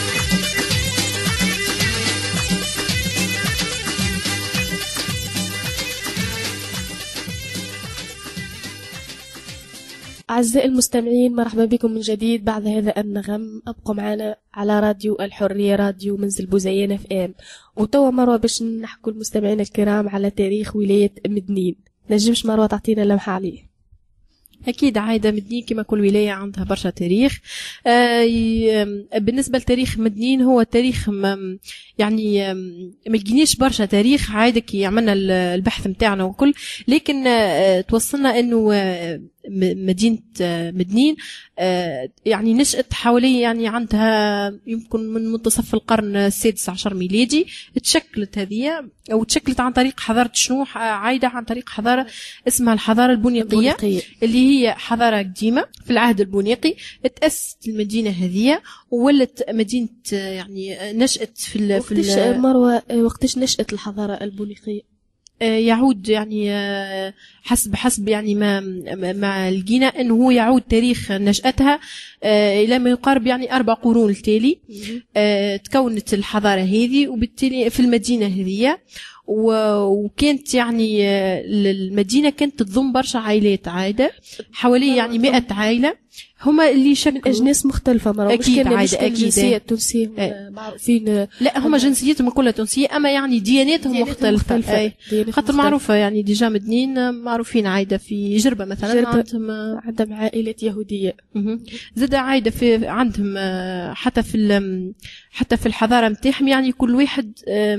أعزائي المستمعين، مرحبا بكم من جديد بعد هذا النغم. أبقوا معنا على راديو الحرية، راديو منزل بوزيان اف ام. وتوا مروة باش نحكوا المستمعين الكرام على تاريخ ولاية مدنين. نجمش مروة تعطينا لمحة عليه؟ أكيد عايدة، مدنين كما كل ولاية عندها برشا تاريخ. آه بالنسبة لتاريخ مدنين هو تاريخ يعني ما لقيناش برشا تاريخ عايدة كي عملنا البحث متاعنا وكل، لكن آه توصلنا أنه آه مدينة مدنين يعني نشأت حوالي يعني عندها يمكن من منتصف القرن السادس عشر ميلادي. تشكلت هذه أو تشكلت عن طريق حضارة شنو عايدة عن طريق حضارة اسمها الحضارة البونيقية, البونيقية. اللي هي حضارة قديمة في العهد البونيقي. تأسست المدينة هذه وولت مدينة يعني نشأت في وقتاش مروة وقتاش نشأت الحضارة البونيقية؟ يعود يعني حسب حسب يعني ما ما لقينا انه هو يعود تاريخ نشأتها الى ما يقارب يعني اربع قرون التالي. تكونت الحضاره هذه وبالتالي في المدينه هذه، وكانت يعني المدينه كانت تضم برشا عائلات عايده حوالي يعني مئة عائله هما اللي شكلوا اجناس مختلفه مرة مش كان مش الجنسيه التونسيه معروفين. لا هما جنسيتهم كلها تونسيه اما يعني دياناتهم, دياناتهم مختلفه, مختلفة. خاطر معروفه يعني ديجا مدنين معروفين عايده في جربه مثلا جربة عندهم عندهم عائلات يهوديه. زاد عايده في عندهم حتى في حتى في الحضاره نتاعهم يعني كل واحد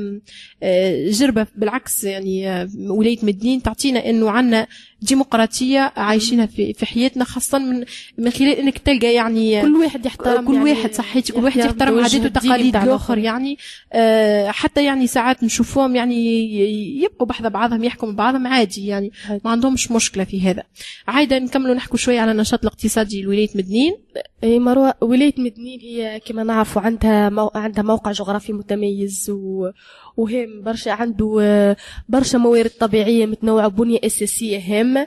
جربه بالعكس يعني ولايه مدنين تعطينا انه عندنا ديمقراطيه عايشينها في في حياتنا خاصه من من خلال انك تلقى يعني كل واحد يحترم كل يعني واحد صحيتي كل واحد يحترم عادات وتقاليد الاخر يعني آه حتى يعني ساعات نشوفوهم يعني يبقوا بحذا بعضهم يحكموا بعضهم عادي يعني ما عندهمش مشكله في هذا. عايده نكملوا نحكوا شويه على النشاط الاقتصادي لولايه مدنين. اي مروه ولايه مدنين هي كما نعرفوا عندها مو... عندها موقع جغرافي متميز و... وهم برشا عنده برشا موارد طبيعيه متنوعه بنيه اساسيه هامه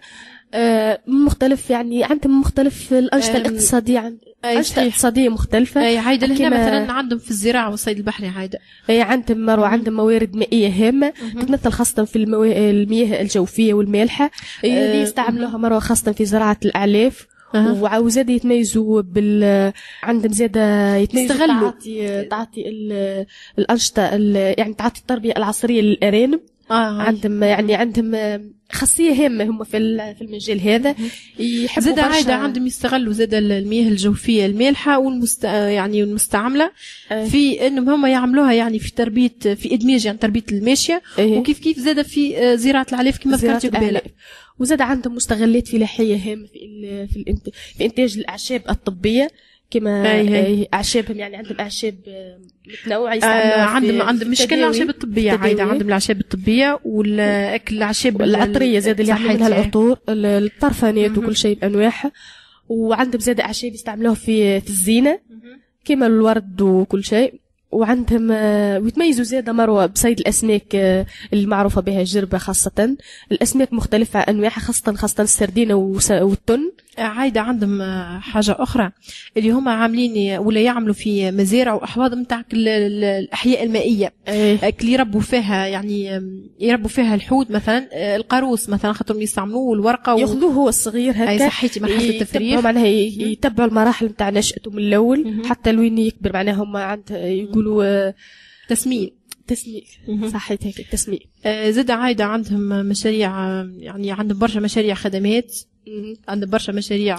مختلف يعني عندهم مختلف الانشطه الاقتصاديه عند انشطه اقتصاديه مختلفه. اي عايده لهنا مثلا عندهم في الزراعه والصيد البحري عايده اي عندهم مروه عندهم موارد مائيه هامه تتمثل خاصه في المو... المياه الجوفيه والمالحه اللي أه يستعملوها مروه خاصه في زراعه الاعلاف. أه. وزاد يتميزوا بال عندهم زاده يتميزوا تعطي تعطي الانشطه يعني تعطي التربيه العصريه للارانب. آه. عندهم يعني عندهم خاصيه هامه هم في في المجال هذا يحبوا زاد عايده عندهم يستغلوا زاد المياه الجوفيه المالحه والمست يعني المستعمله آه. في انهم هم يعملوها يعني في تربيه في ادماج يعني تربيه الماشيه آه. وكيف كيف زاد في زراعه الاعلاف كما ذكرت قبيله. وزاد عندهم مستغلات فلاحيه هامه في في, الانت... في انتاج الاعشاب الطبيه كما أيه. اعشابهم يعني عندهم اعشاب متنوعه يستعملوها آه عندهم عندهم مش كل الاعشاب الطبيه عايده عندهم الاعشاب الطبيه والاكل الاعشاب العطريه زاد اللي يعملوا العطور الطرفانات وكل شيء بانواعها. وعندهم زاد اعشاب يستعملوها في في الزينه كما الورد وكل شيء. وعندهم ويتميزوا زادة مروة بصيد الأسماك اللي معروفة بها الجربة خاصة الأسماك مختلفة أنواعها خاصة خاصة السردينة والتن. عايدة عندهم حاجة أخرى اللي هم عاملين ولا يعملوا في مزارع وأحواض متاع الأحياء المائية أيه. اللي يربوا فيها يعني يربوا فيها الحوت مثلا القاروس مثلا خاطرهم يستعملوه والورقة ياخذوه هو الصغير هكا أي صحيتي مرحلة التفريغ معناها يتبعوا المراحل متاع نشأته من الأول حتى لوين يكبر معناها هم عند يقولوا تسمين تسميك صحيت هيك التسميك. زاد عايدة عندهم مشاريع يعني عندهم برشا مشاريع خدمات عندهم برشا مشاريع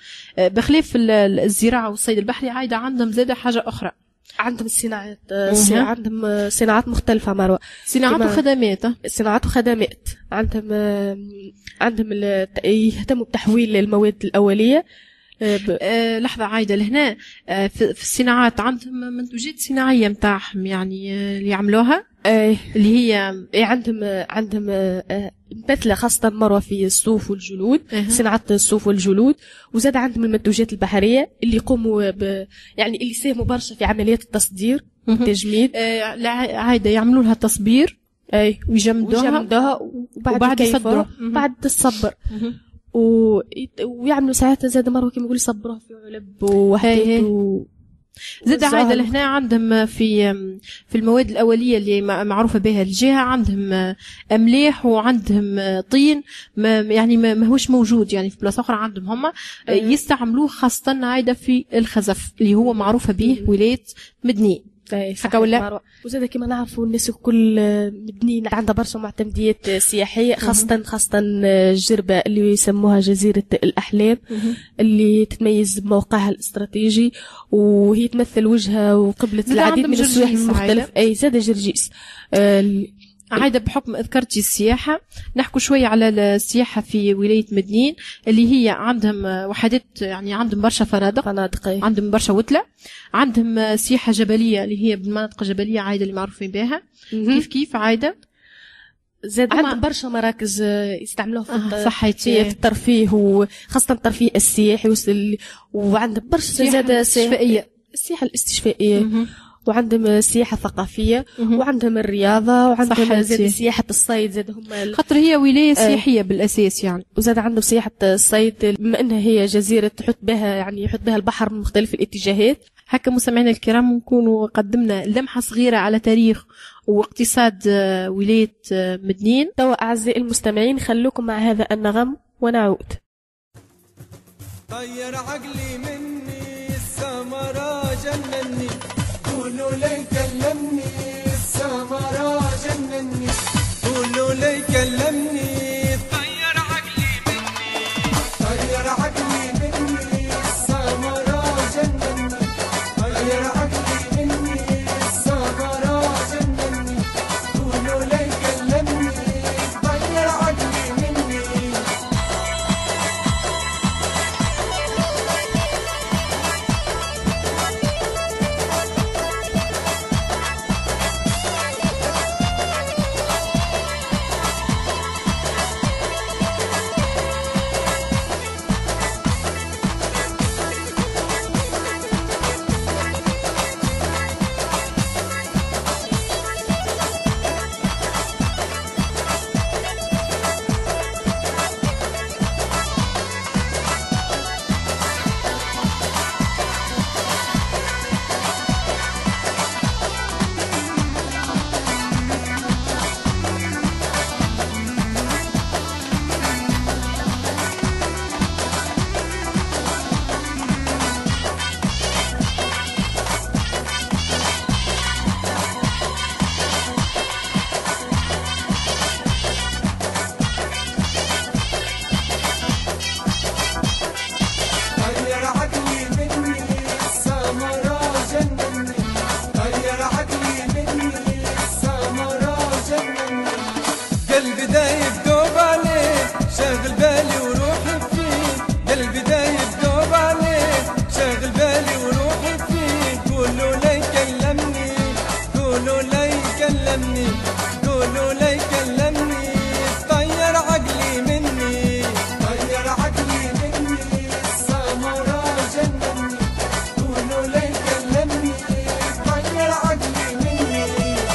بخلاف الزراعة والصيد البحري. عايدة عندهم زاد حاجة أخرى عندهم الصناعات عندهم صناعات مختلفة مروة صناعات وخدمات صناعات وخدمات عندهم عندهم يهتموا بتحويل المواد الأولية. أه لحظة عايدة لهنا أه في, في الصناعات عندهم منتوجات صناعية متاعهم يعني أه اللي يعملوها أه اللي هي أه عندهم عندهم أه مثل خاصة مروة في الصوف والجلود أه. صناعة الصوف والجلود. وزاد عندهم المنتوجات البحرية اللي يقوموا ب يعني اللي يساهموا برشا في عمليات التصدير والتجميد. أه عايدة يعملوا لها تصبير أي ويجمدوها, ويجمدوها وبعد, وبعد يصدروا بعد تصبر و... ويعملوا ساعتها زاد مروه كما يقول يصبروها في علب وحديد و... زاد عايده لهنا عندهم في في المواد الاوليه اللي معروفه بها الجهه عندهم املاح وعندهم طين ما يعني ما هوش موجود يعني في بلاصه اخرى عندهم هم يستعملوه خاصه عايده في الخزف اللي هو معروفه به ولايه مدنين هكا ولا. وزاد كما نعرفوا الناس الكل مدنين عندها برشا معتمديات سياحيه خاصه خاصه الجربه اللي يسموها جزيره الاحلام اللي تتميز بموقعها الاستراتيجي وهي تمثل وجهه وقبله العديد من السياح المختلف. اي زاد جرجيس آه عايدة بحكم ذكرتي السياحة نحكوا شوية على السياحة في ولاية مدنين اللي هي عندهم وحدات يعني عندهم برشا فنادق فنادق عندهم برشا وتلة عندهم سياحة جبلية اللي هي بالمناطق الجبلية عايدة اللي معروفين بها كيف كيف عايدة زاد عندهم برشا مراكز يستعملوها في, آه في الترفيه وخاصة الترفيه السياحي وعندهم برشا زاد استشفائية السياحة الاستشفائية مه. وعندهم السياحة الثقافية وعندهم الرياضة وعندهم زاد سياحة الصيد زاد هم خاطر هي ولاية سياحية آه. بالأساس يعني. وزاد عندهم سياحة الصيد بما أنها هي جزيرة تحط بها يعني يحط بها البحر من مختلف الاتجاهات. هكا مستمعينا الكرام نكونوا قدمنا لمحة صغيرة على تاريخ واقتصاد ولاية مدنين. توا أعزائي المستمعين خلوكم مع هذا النغم ونعود. طير عقلي مني السمرة جنني قولوا لي كلمني السمرة جنني قولوا لي كلمني طير عقلي مني طير عقلي مني السمرة جنني طير عقلي مني السمرة جنني قولوا لي كلمني طير عقلي مني قلبي دايب دوب عليك شاغل بالي وروحي فيك قلبي دايب دوب عليك شاغل بالي وروحي فيك قولوا لي كلمني قولوا لي كلمني قولوا لي كلمني طير عقلي مني طير عقلي مني السمرة جنني قولوا لي كلمني طير عقلي مني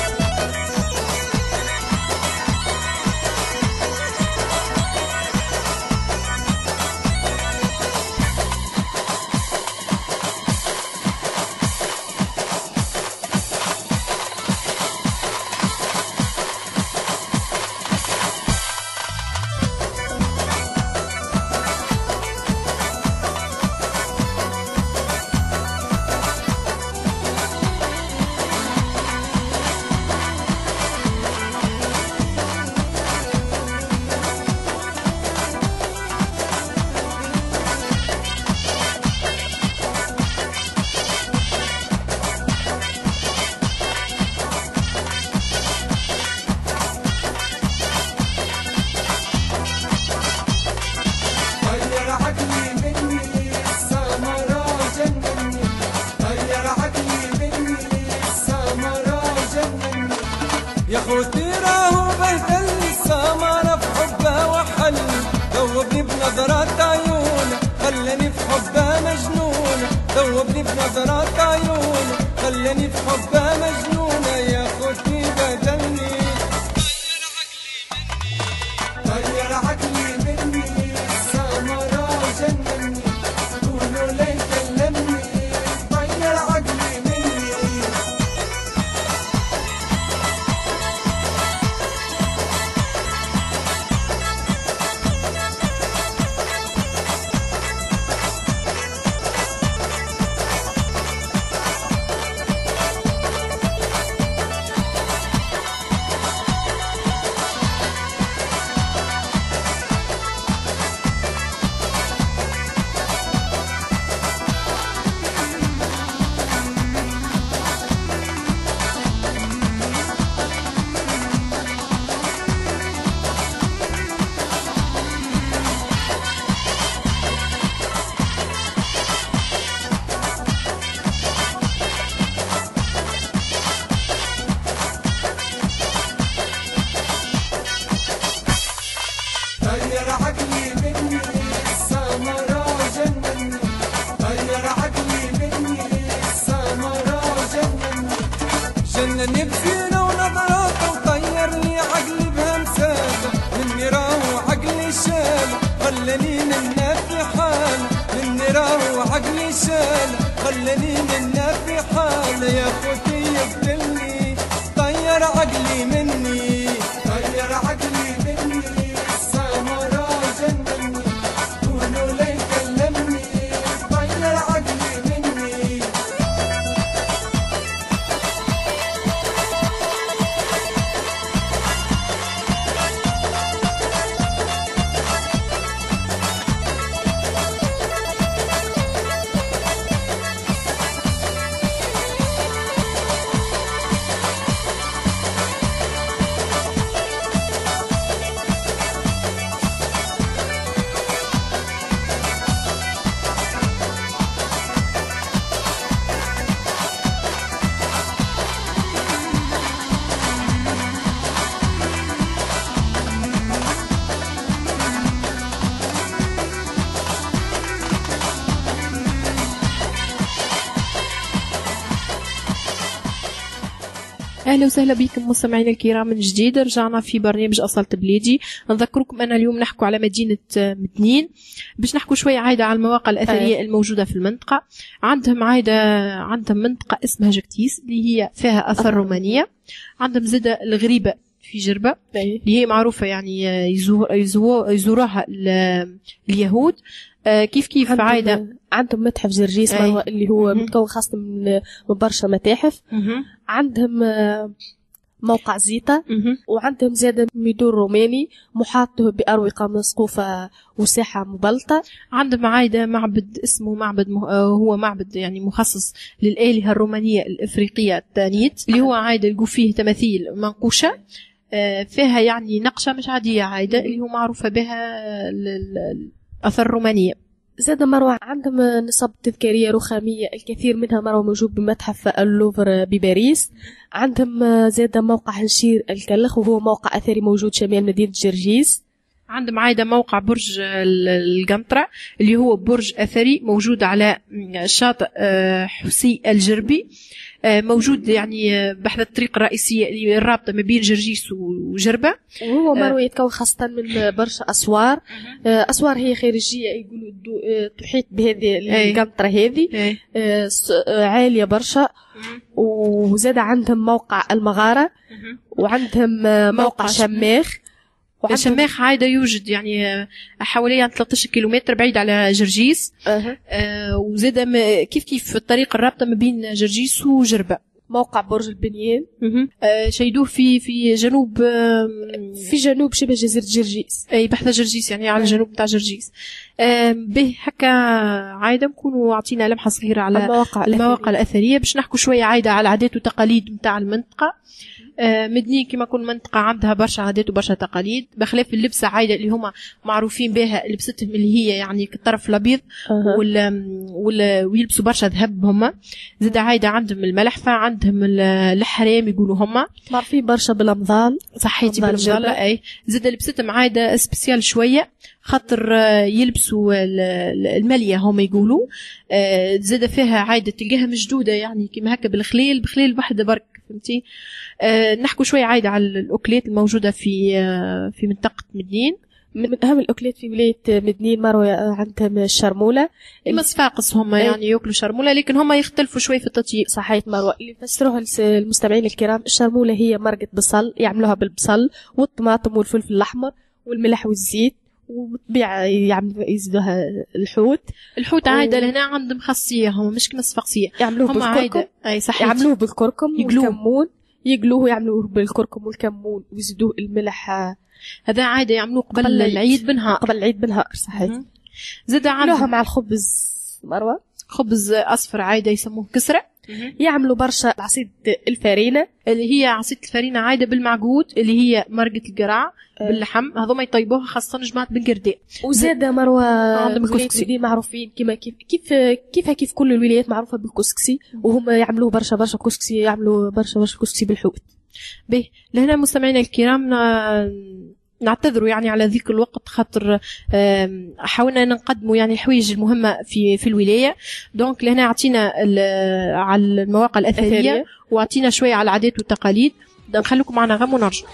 يا خوتي راهو بهدل السمرة في حبها وحلني ذوبني بنظرات عيونه خلاني في حبها مجنونة ذوبني بنظرات عيونه خلاني في حبها مجنونة يا خوتي بهدلني طير عقلي مني السمرة جنني قولوا لي كلمني طير عقلي مني طير عقلي مني السمرة جنني طير عقلي مني السمرة جنني جنني بزينة ونظراته وطير لي عقلي بهمساته مني راهو عقلي شال خلاني منا في حال مني راهو عقلي شال خلاني منا في حال يا خوتي يبدلني طير عقلي مني طير عقلي مني السمرة جنني قولوا لي كلمني اهلا وسهلا بكم مستمعينا الكرام من جديد. رجعنا في برنامج أصالة بلادي. نذكركم ان اليوم نحكوا على مدينه مدنين، باش نحكوا شويه عايده على المواقع الاثريه أه. الموجوده في المنطقه. عندهم عايده عندهم منطقه اسمها جكتيس اللي هي فيها اثار أه. رومانيه. عندهم زاده الغريبه في جربه أه. اللي هي معروفه يعني يزور يزور يزوروها اليهود. آه كيف كيف عندهم عايدة عندهم متحف جرجيس مروة اللي هو متكون خاصة من برشا متاحف. مم. عندهم موقع زيتا. مم. وعندهم زادة ميدور روماني محاط بأروقة مسقوفة وساحة مبلطة. عندهم عايدة معبد اسمه معبد مه... هو معبد يعني مخصص للآلهة الرومانية الإفريقية التانيت اللي هو عايدة لقوا فيه تماثيل منقوشة فيها يعني نقشة مش عادية عايدة اللي هو معروفة بها الأثر الرومانية. زاد مروة عندهم نصب تذكارية رخامية الكثير منها مروة موجود بمتحف اللوفر بباريس. عندهم زاد موقع هنشير الكلخ وهو موقع أثري موجود شمال مدينة جرجيس. عندهم عايدة موقع برج القنطرة اللي هو برج أثري موجود على شاطئ حسي الجربي، موجود يعني بحذا الطريق الرئيسية اللي الرابطة ما بين جرجيس وجربة. وهو مروة يتكون خاصة من برشا أسوار. أسوار هي خارجية يقولوا تحيط بهذه القنطرة هذه عالية برشا. وزاد عندهم موقع المغارة وعندهم موقع شماخ. شماخ عايدة يوجد يعني حوالي ثلاثة عشر كيلومتر بعيد على جرجيس. أه. آه وزاد كيف كيف في الطريق الرابطة ما بين جرجيس وجربة. موقع برج البنيان آه شيدوه في في جنوب آه في جنوب شبه جزيرة جرجيس. اي بحذا جرجيس يعني على الجنوب تاع جرجيس. آه به هكا عايدة نكونوا عطينا لمحة صغيرة على المواقع, المواقع الأثرية باش نحكوا شوية عايدة على العادات والتقاليد نتاع المنطقة. آه مدنين كما كل منطقة عندها برشا عادات وبرشا تقاليد بخلاف اللبسة عايدة اللي هما معروفين بها لبستهم اللي هي يعني كالطرف الأبيض. أه. وال ويلبسوا برشا ذهب هما. زاد عايدة عندهم الملحفة عندهم الحرام يقولوا هما معروفين برشا بالأمظال. صحيتي بالأمظال. أي زاد لبستهم عايدة سبيسيال شوية خاطر يلبسوا المالية هما يقولوا. آه زاد فيها عايدة تلقاها مشدودة يعني كما هكا بالخليل بخليل واحدة برك فهمتي. آه نحكوا شوية عايدة على الأكلات الموجودة في آه في منطقة مدنين. من أهم الأكلات في ولاية مدنين مروة عندهم الشرمولة. المصفاقس هم يعني يأكلوا شرمولة لكن هم يختلفوا شوي في التطييب. صحيح مروة. اللي يفسروها المستمعين الكرام الشرمولة هي مرقة بصل يعملوها بالبصل والطماطم والفلفل الأحمر والملح والزيت وبطبيعة يعملوا يزيدوها الحوت. الحوت عايدة لهنا عندهم خاصية هم مش كمصفاقسية يعملوه بالكركم. أي صحيح يعملوه بالكركم والكمون يقلوه يعملوه بالكركم والكمون ويزيدوه الملح. هذا عادة يعملوه قبل, قبل العيد بنهار. قبل العيد بنهار صحيح. زاد عندهم مع الخبز مروة خبز أصفر عادة يسموه كسرة. يعملوا برشا عصيدة الفرينة اللي هي عصيدة الفرينة عادة بالمعقود اللي هي مرقة القرع أه. باللحم هذوما يطيبوها خاصة جماعة بالقرداء. وزاد مروة عندهم الكسكسي معروفين كما كيف كيف كيف كيف كل الولايات معروفة بالكسكسي وهم يعملوه برشا برشا كسكسي يعملوا برشا برشا كسكسي بالحوت. به لهنا مستمعينا الكرام نعتذروا يعني على ذيك الوقت خاطر حاولنا نقدموا يعني الحوايج المهمة في في الولاية. دونك لهنا عطينا على المواقع الأثرية وعطينا شوية على العادات والتقاليد. نخليكم معنا غم ونرجع.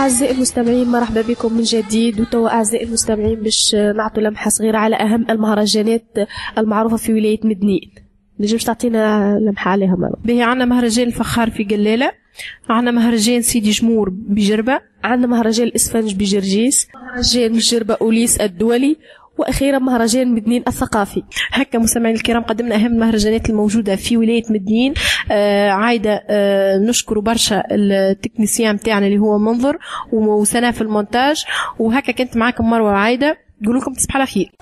أعزائي المستمعين مرحبا بكم من جديد. وتوا أعزائي المستمعين باش نعطوا لمحة صغيرة على أهم المهرجانات المعروفة في ولاية مدنين. نجمش تعطينا لمحة عليها مرة؟ به عنا مهرجان الفخار في قلالة، عنا مهرجان سيدي جمور بجربة، عنا مهرجان الإسفنج بجرجيس، مهرجان جربة أوليس الدولي، واخيرا مهرجان مدنين الثقافي. هكا مستمعين الكرام قدمنا اهم المهرجانات الموجوده في ولايه مدنين. آه عايده آه نشكر برشا التكنيسيان نتاعنا اللي هو منظر وسناء في المونتاج. وهكا كنت معاكم مروه وعايده، نقول لكم تصبحوا على خير.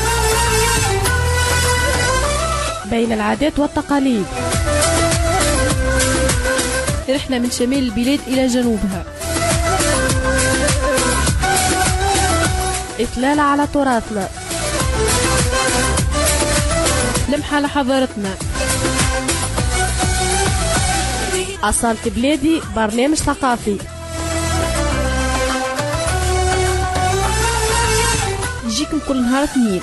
بين العادات والتقاليد، رحنا من شمال البلاد الى جنوبها، إطلالة على تراثنا، لمحة على حضارتنا. أصالة بلادي برنامج ثقافي يجيكم كل نهار اثنين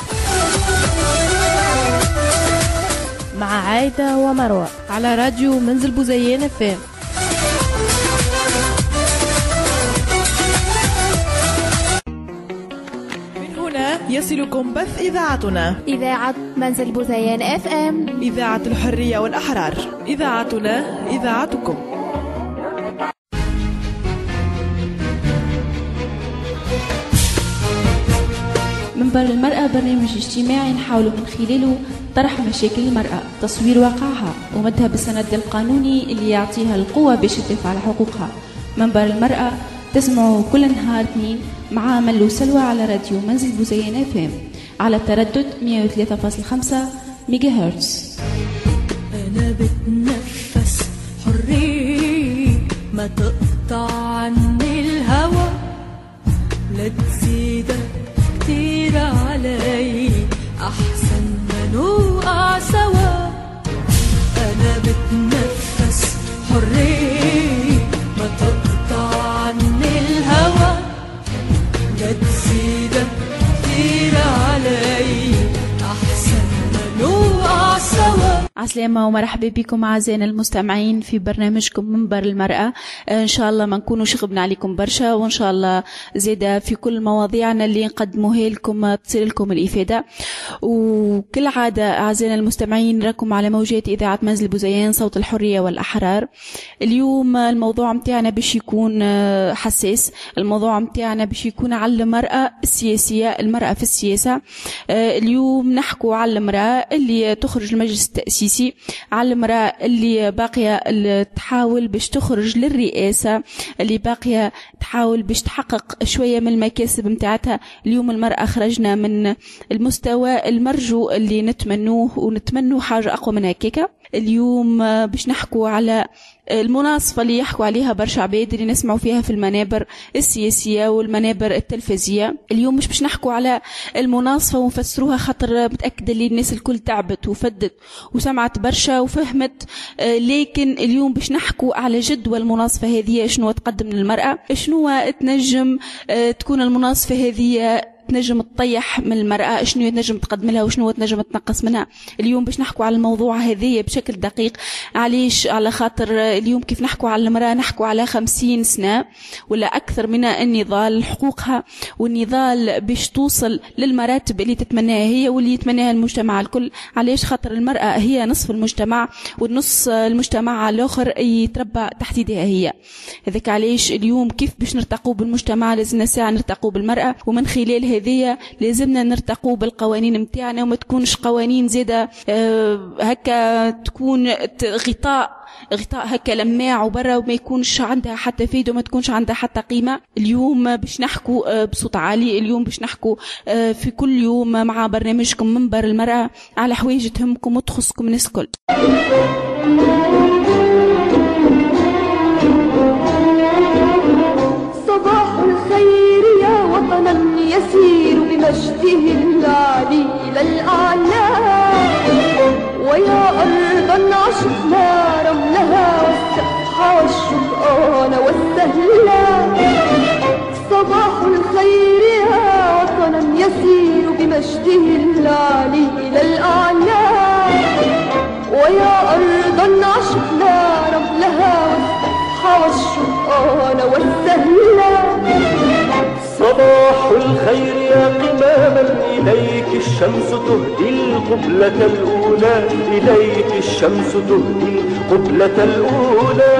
مع عايدة ومروة على راديو منزل بوزيان فام. يصلكم بث إذاعتنا إذاعة منزل بوزيان اف ام، إذاعة الحرية والأحرار، إذاعتنا إذاعتكم. منبر المرأة برنامج اجتماعي نحاول من خلاله طرح مشاكل المرأة، تصوير واقعها ومدها بالسند القانوني اللي يعطيها القوة باش تدافع على حقوقها. منبر المرأة تسمعوا كل نهار اثنين مع ملو وسلوى على راديو منزل بوزيان اف ام على التردد مئة وثلاثة فاصلة خمسة ميجا هرتز. أنا بتنفس حرية ما تقطع عني الهوى، لا تزيدك كتير علي أحسن ما نوقع سوا. أنا بتنفس حرية ما تقطع عني الهوى، لا تزيدك كتير علي أحسن ما نوقع سوا. عسلامة ومرحبا بكم أعزائنا المستمعين في برنامجكم منبر المرأة. إن شاء الله ما نكونوا شغبنا عليكم برشا، وإن شاء الله زيادة في كل مواضيعنا اللي نقدموها لكم تصل لكم الإفادة. وكل عادة أعزائنا المستمعين راكم على موجات إذاعة منزل بوزيان صوت الحرية والأحرار. اليوم الموضوع متاعنا باش يكون حساس، الموضوع متاعنا باش يكون على المرأة السياسية، المرأة في السياسة. اليوم نحكوا على المرأة اللي تخرج المجلس التأسيسي، على المرأة اللي باقية تحاول باش تخرج للرئاسة، اللي باقية تحاول باش تحقق شوية من المكاسب متاعتها. اليوم المرأة خرجنا من المستوى المرجو اللي نتمنوه، ونتمنوا حاجة أقوى من هكاكا. اليوم باش نحكوا على المناصفة اللي يحكوا عليها برشا عباد اللي نسمعوا فيها في المنابر السياسية والمنابر التلفزية. اليوم مش باش نحكوا على المناصفة ونفسروها، خاطر متأكدة اللي الناس الكل تعبت وفدت وسمعت برشا وفهمت، لكن اليوم باش نحكوا على جدوى المناصفة هذه، شنو تقدم للمرأة، شنو تنجم تكون المناصفة هذه تنجم تطيح من المرأة، شنو تنجم تقدم لها وشنو تنجم تنقص منها. اليوم باش نحكوا على الموضوع هذه بشكل دقيق. علاش؟ على خاطر اليوم كيف نحكوا على المرأة نحكوا على خمسين سنة ولا أكثر من النضال حقوقها، والنضال باش توصل للمراتب اللي تتمناها هي واللي يتمناها المجتمع الكل. علاش؟ خاطر المرأة هي نصف المجتمع، والنص المجتمع الآخر يتربى تحت يدها هي. هذاك علاش اليوم كيف باش نرتقوا بالمجتمع لازمنا ساعة نرتقوا بالمرأة، ومن خلال هذه لازمنا نرتقوا بالقوانين متاعنا، وما تكونش قوانين زيادة أه هكا تكون غطاء غطاء هكا لماع وبرا وما يكونش عندها حتى فايدة وما تكونش عندها حتى قيمة. اليوم باش نحكوا بصوت عالي، اليوم باش نحكوا في كل يوم مع برنامجكم منبر المرأة على حوايج تهمكم وتخصكم الناس الكل. صباح الخير يا وطنا يسير بمجده العلي إلى الأعلى، ويا أرضا عشقنا رملها والسبح والشقان والسهلا. صباح الخير يا وطنا يسير بمجده العلي إلى الأعلى، ويا أرضا عشقنا رملها والسبح والشقان والسهلا. صباح الخير يا قماما إليك الشمس تهدي القبلة الأولى، إليك الشمس تهدي القبلة الأولى.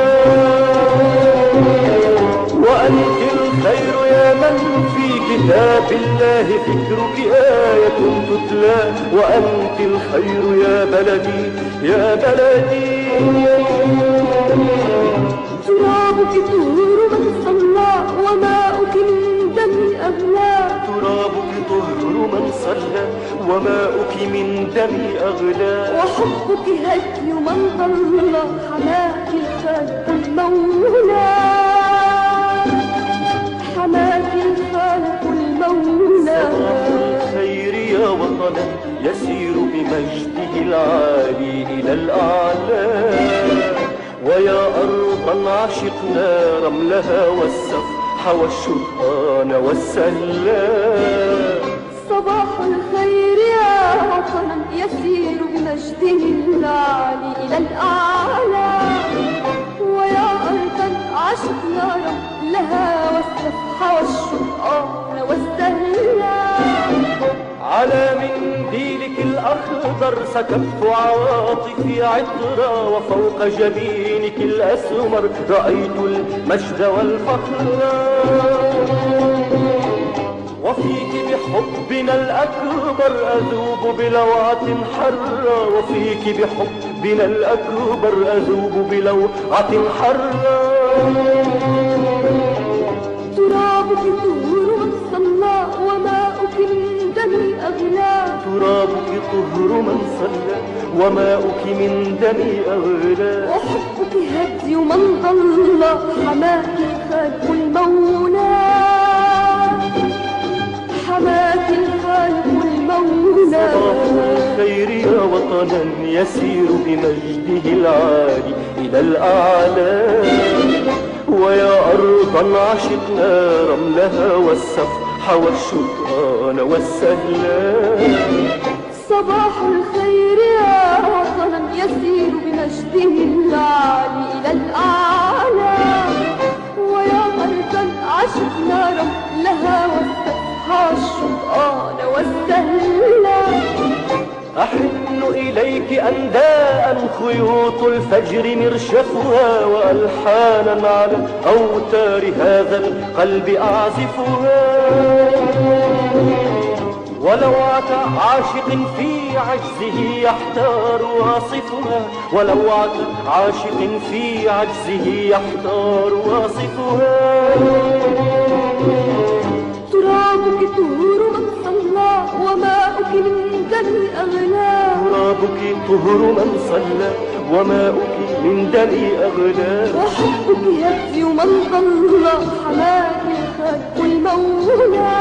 وأنت الخير يا من في كتاب الله فكرك آية تتلى، وأنت الخير يا بلدي يا بلدي. ترابك طهور من صلى وماؤك من دم أغلى، ترابك طهر من صلى وماؤك من دم أغلى. وحبك هدي من ضل حماك الخالق المولى، حماك الخالق المولى. صباح الخير يا وطنا يسير بمجده العالي إلى الأعلى، ويا أرضا عشقنا رملها والسفح والشرقان والسلا. صباح الخير يا وطنا يسير بمجده العالي إلى الأعلى، ويا أرضا عشقنا رملها والسفح والشرقان والسلا. على منديلك الأخضر سكبت عواطفي عطرا، وفوق جبينك الأسمر رأيت المجد والفخر. وفيك بحبنا الأكبر أذوب بلوعة حرة، وفيك بحبنا الأكبر أذوب بلوعة حرة. ترابك طهور من صلى وماؤك من دم أغلى، ترابك طهر من صلى وماؤك من دم أغلى. وحبك هدي من ضل حماك الخالق المولى، حماك الخالق المولى. صباح الخير يا وطنا يسير بمجده العالي إلى الأعلى، ويا أرضا عشقنا رملها والسفح والشكران والسهلا. صباح الخير يا وطنا يسير بمجده العالي إلى الأعلى، ويا أرضا عشقنا رملها والسفح والشكران والسهلا. أحن إليك أنداء خيوط الفجر مرشفها، وألحانا على أوتار هذا القلب أعزفها. ولوعة عاشق في عجزه يحتار واصفها، ولوعة عاشق في عجزه يحتار واصفها. ترابك طهور من صلى وماؤك من دم أغلى، ترابك طهر من صلى وماؤك من دم أغلى. وحبك هدي من ضل حماك الخالق المولى،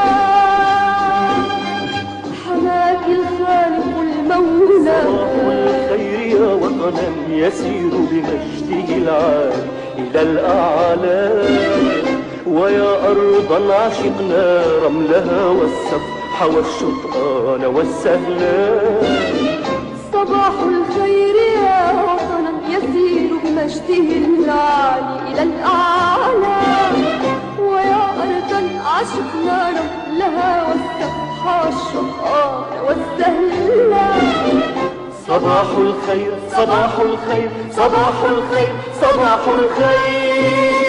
حماك الخالق المولى. صباح الخير يا وطنا يسير بمجده العالي إلى الأعلى، ويا أرضا عشقنا رملها والسفح والشطآن والسهلا. صباح الخير يا وطنا يسير بمجده العالي إلى الأعلى، ويا أرضا عشقنا رملها والسفح والشطآن والسهلا. صباح الخير صباح الخير صباح الخير صباح الخير.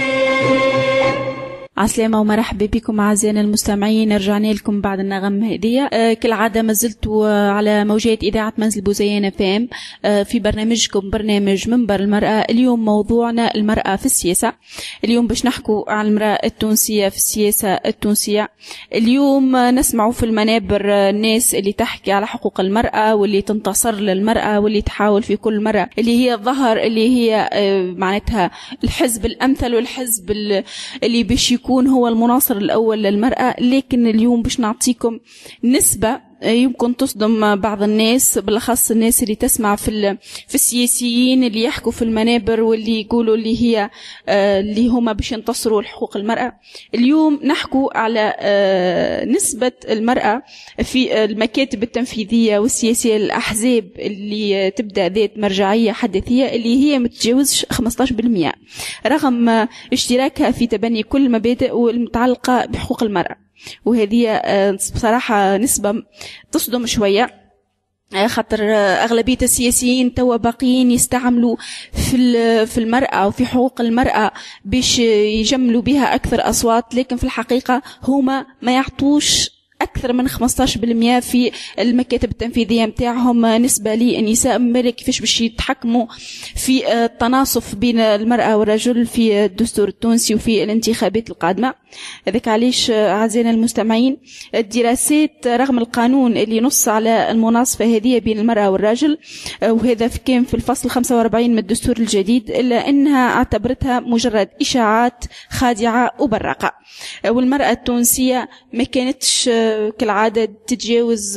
عسلامة ومرحبا بكم أعزائنا المستمعين. رجعنا لكم بعد النغم هدية. آه كالعادة ما زلتوا على موجات إذاعة منزل بوزيان فام آه في برنامجكم برنامج منبر المرأة. اليوم موضوعنا المرأة في السياسة. اليوم باش نحكوا عن المرأة التونسية في السياسة التونسية. اليوم نسمعوا في المنابر الناس اللي تحكي على حقوق المرأة واللي تنتصر للمرأة واللي تحاول في كل مرة اللي هي الظهر اللي هي آه معناتها الحزب الأمثل والحزب اللي باش يكون هو المناصر الأول للمرأة. لكن اليوم باش نعطيكم نسبة يمكن تصدم بعض الناس، بالاخص الناس اللي تسمع في في السياسيين اللي يحكوا في المنابر واللي يقولوا اللي هي اللي هما باش ينتصروا حقوق المرأة. اليوم نحكوا على نسبة المرأة في المكاتب التنفيذية والسياسية للأحزاب اللي تبدأ ذات مرجعية حداثية اللي هي متجاوزش خمسة عشر بالمئة رغم اشتراكها في تبني كل المبادئ المتعلقة بحقوق المرأة. وهذه بصراحة نسبة تصدم شوية، خاطر أغلبية السياسيين توا باقيين يستعملوا في في المرأة وفي حقوق المرأة باش يجملوا بها أكثر أصوات، لكن في الحقيقة هما ما يعطوش أكثر من خمسة عشر بالمئة في المكاتب التنفيذية متاعهم نسبة للنساء. مالك كيفاش باش يتحكموا في التناصف بين المرأة والرجل في الدستور التونسي وفي الانتخابات القادمة. هذاك علاش أعزائنا المستمعين الدراسات رغم القانون اللي نص على المناصفة هذه بين المرأة والرجل، وهذا كان في الفصل خمسة وأربعين من الدستور الجديد، إلا أنها اعتبرتها مجرد إشاعات خادعة وبراقة. والمرأة التونسية ما كانتش كالعادة تتجاوز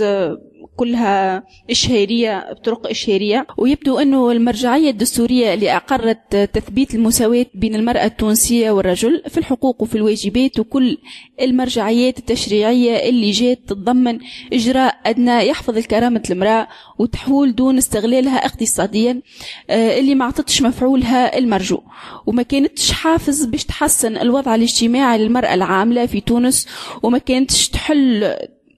كلها إشهارية بطرق إشهارية. ويبدو أنه المرجعية الدستورية اللي أقرت تثبيت المساواة بين المرأة التونسية والرجل في الحقوق وفي الواجبات وكل المرجعيات التشريعية اللي جات تتضمن إجراء أدنى يحفظ الكرامة المرأة وتحول دون استغلالها اقتصاديا اللي ما عطتش مفعولها المرجو، وما كانتش حافز باش تحسن الوضع الاجتماعي للمرأة العاملة في تونس، وما كانتش تحل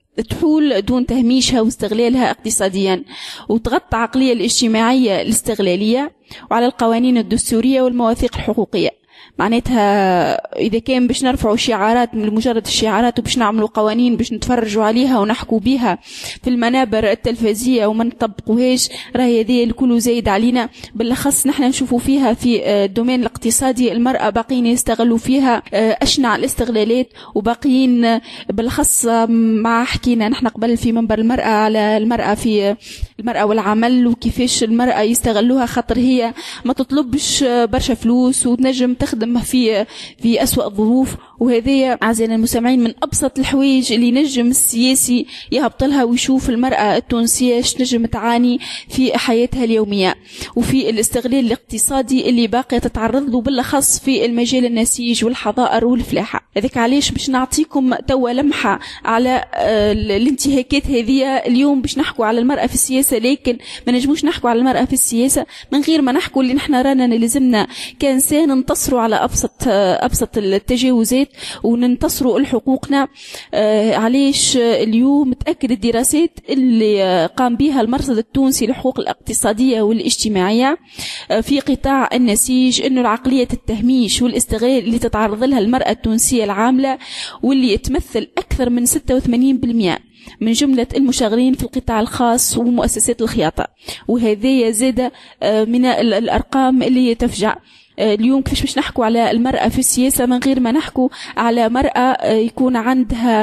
تحول دون تهميشها واستغلالها اقتصاديا، وتغطى عقلية الاجتماعية الاستغلالية وعلى القوانين الدستورية والمواثيق الحقوقية. معناتها إذا كان باش نرفعوا شعارات من مجرد الشعارات وباش نعملوا قوانين باش نتفرجوا عليها ونحكوا بها في المنابر التلفزية وما نطبقوهاش، راهي هذه الكل زايد علينا. بالأخص نحن نشوفوا فيها في الدومين الاقتصادي المرأة باقيين يستغلوا فيها أشنع الاستغلالات، وباقيين بالأخص مع حكينا نحن قبل في منبر المرأة على المرأة في المرأة والعمل وكيفاش المرأة يستغلوها، خاطر هي ما تطلبش برشا فلوس وتنجم تخدم في في أسوأ الظروف. وهذه أعزائنا المستمعين من أبسط الحوايج اللي نجم السياسي يهبطلها ويشوف المرأة التونسية اش نجم تعاني في حياتها اليومية وفي الاستغلال الاقتصادي اللي باقية تتعرض له بالأخص في المجال النسيج والحظائر والفلاحة. هذاك علاش باش نعطيكم توا لمحة على الانتهاكات هذه. اليوم باش نحكوا على المرأة في السياسة، لكن ما نجموش نحكوا على المرأة في السياسة من غير ما نحكوا اللي نحن رانا نلزمنا كإنسان ننتصروا على أبسط أبسط التجاوزات وننتصروا لحقوقنا. آه علاش اليوم متأكد الدراسات اللي قام بها المرصد التونسي للحقوق الاقتصادية والاجتماعية آه في قطاع النسيج انه العقلية التهميش والاستغلال اللي تتعرض لها المرأة التونسية العاملة واللي تمثل أكثر من ستة وثمانين بالمئة من جملة المشغلين في القطاع الخاص ومؤسسات الخياطة، وهذه زادة آه من الأرقام اللي تفجع. اليوم كيفاش باش نحكوا على المرأة في السياسة من غير ما نحكوا على مرأة يكون عندها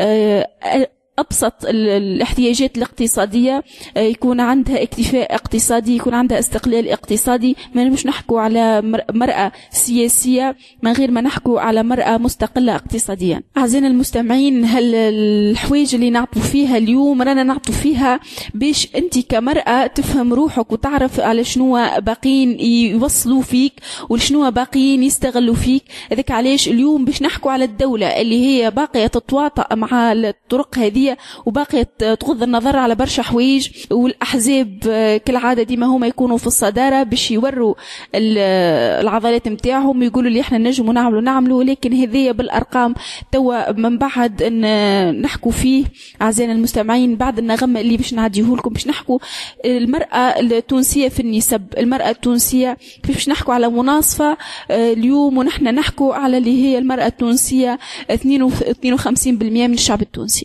أبسط الاحتياجات الاقتصادية، يكون عندها اكتفاء اقتصادي، يكون عندها استقلال اقتصادي. ما نمش نحكوا على مرأة سياسية من غير ما نحكوا على مرأة مستقلة اقتصاديا. أعزائنا المستمعين، هل الحوايج اللي نعطوا فيها اليوم رانا نعطوا فيها باش أنت كمرأة تفهم روحك وتعرف على شنو باقين يوصلوا فيك وشنو باقين يستغلوا فيك. هذاك علاش اليوم باش نحكوا على الدولة اللي هي باقية تتواطأ مع الطرق هذه وباقية تغض النظر على برشا حوايج، والأحزاب كالعادة ديما هما يكونوا في الصدارة باش يوروا العضلات متاعهم يقولوا اللي احنا نجموا نعملوا نعملوا، لكن هذه بالأرقام توا من بعد ان نحكوا فيه. أعزائنا المستمعين، بعد النغم اللي باش نعديه لكم باش نحكوا المرأة التونسية في النسب، المرأة التونسية كيف باش نحكوا على مناصفة اليوم ونحن نحكوا على اللي هي المرأة التونسية اثنين وخمسين بالمئة من الشعب التونسي.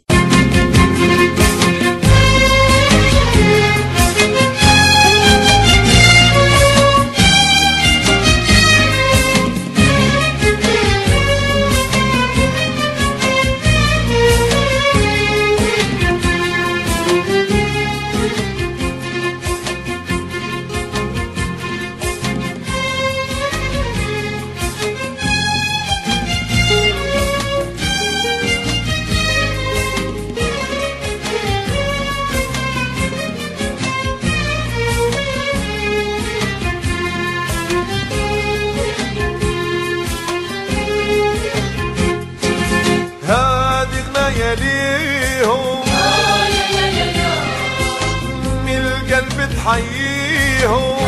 تحييهم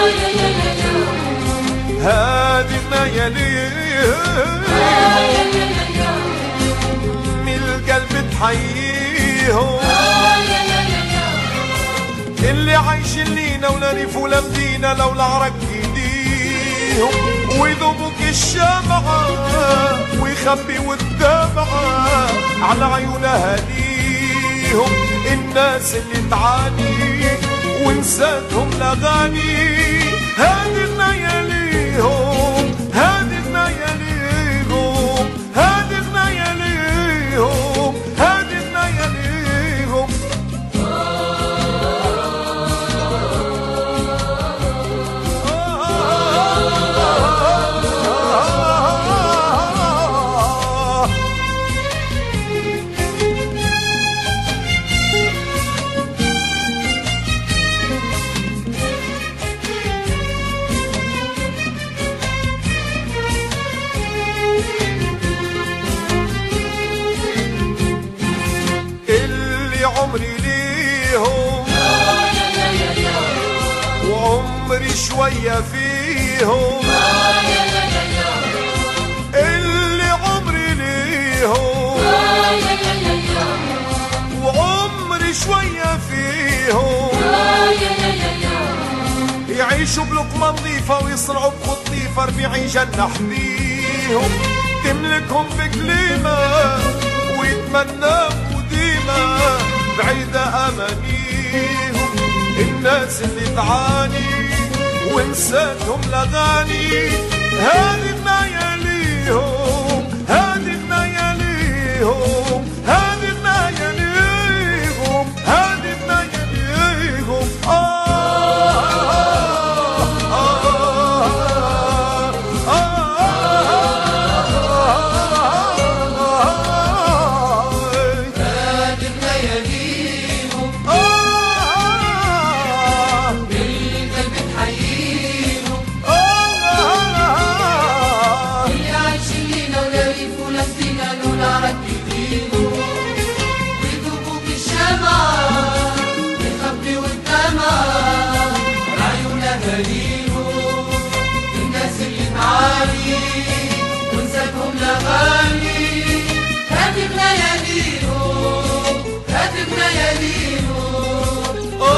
هادي اللياليهم من القلب تحييهم اللي عايشين لينا ولا ريف ولا مدينة لو العرق ايديهم ويذوبوك الشمعة ويخبيوا الدمعة على عيون اهاليهم الناس اللي تعاني ونساتهم الاغاني هادي اللياليهم هادي اللياليهم هادي اللياليهم هادي اللياليهم عمري ليهم وعمري شوية فيهم اللي عمري ليهم وعمري شوية فيهم يعيشوا بلقمة نظيفة ويصنعوا بخط نظيفة ربيعي جنح بيهم تملكهم بكلمة ويتمنى ديما بعيدة أمانيهم الناس اللي تعاني ونساتهم الأغاني هادي اللياليهم هادي اللياليهم هادي اللياليهم هادي اللياليهم آه ونساتهم لغاني هاتف لياليهم هاتف لياليهم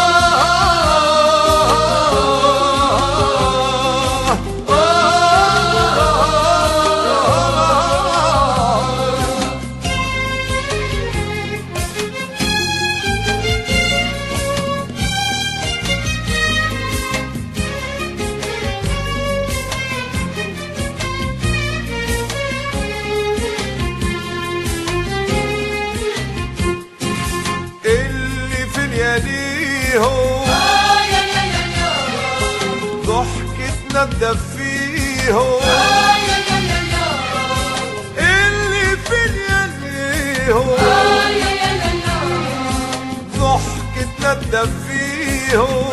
ضحكتنا تدفيهم اللي في لياليهم ضحكتنا تدفيهم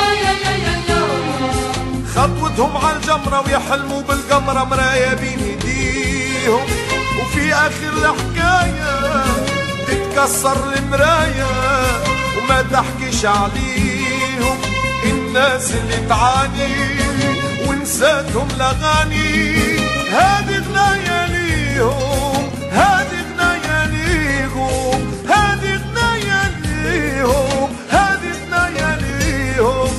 خطوتهم على الجمرة ويحلموا بالقمرة مراية بين ايديهم وفي اخر الحكاية تتكسر المراية وما تحكيش عليهم الناس اللي تعاني ونساتهم الاغاني هادي لياليهم هادي لياليهم هادي لياليهم هادي لياليهم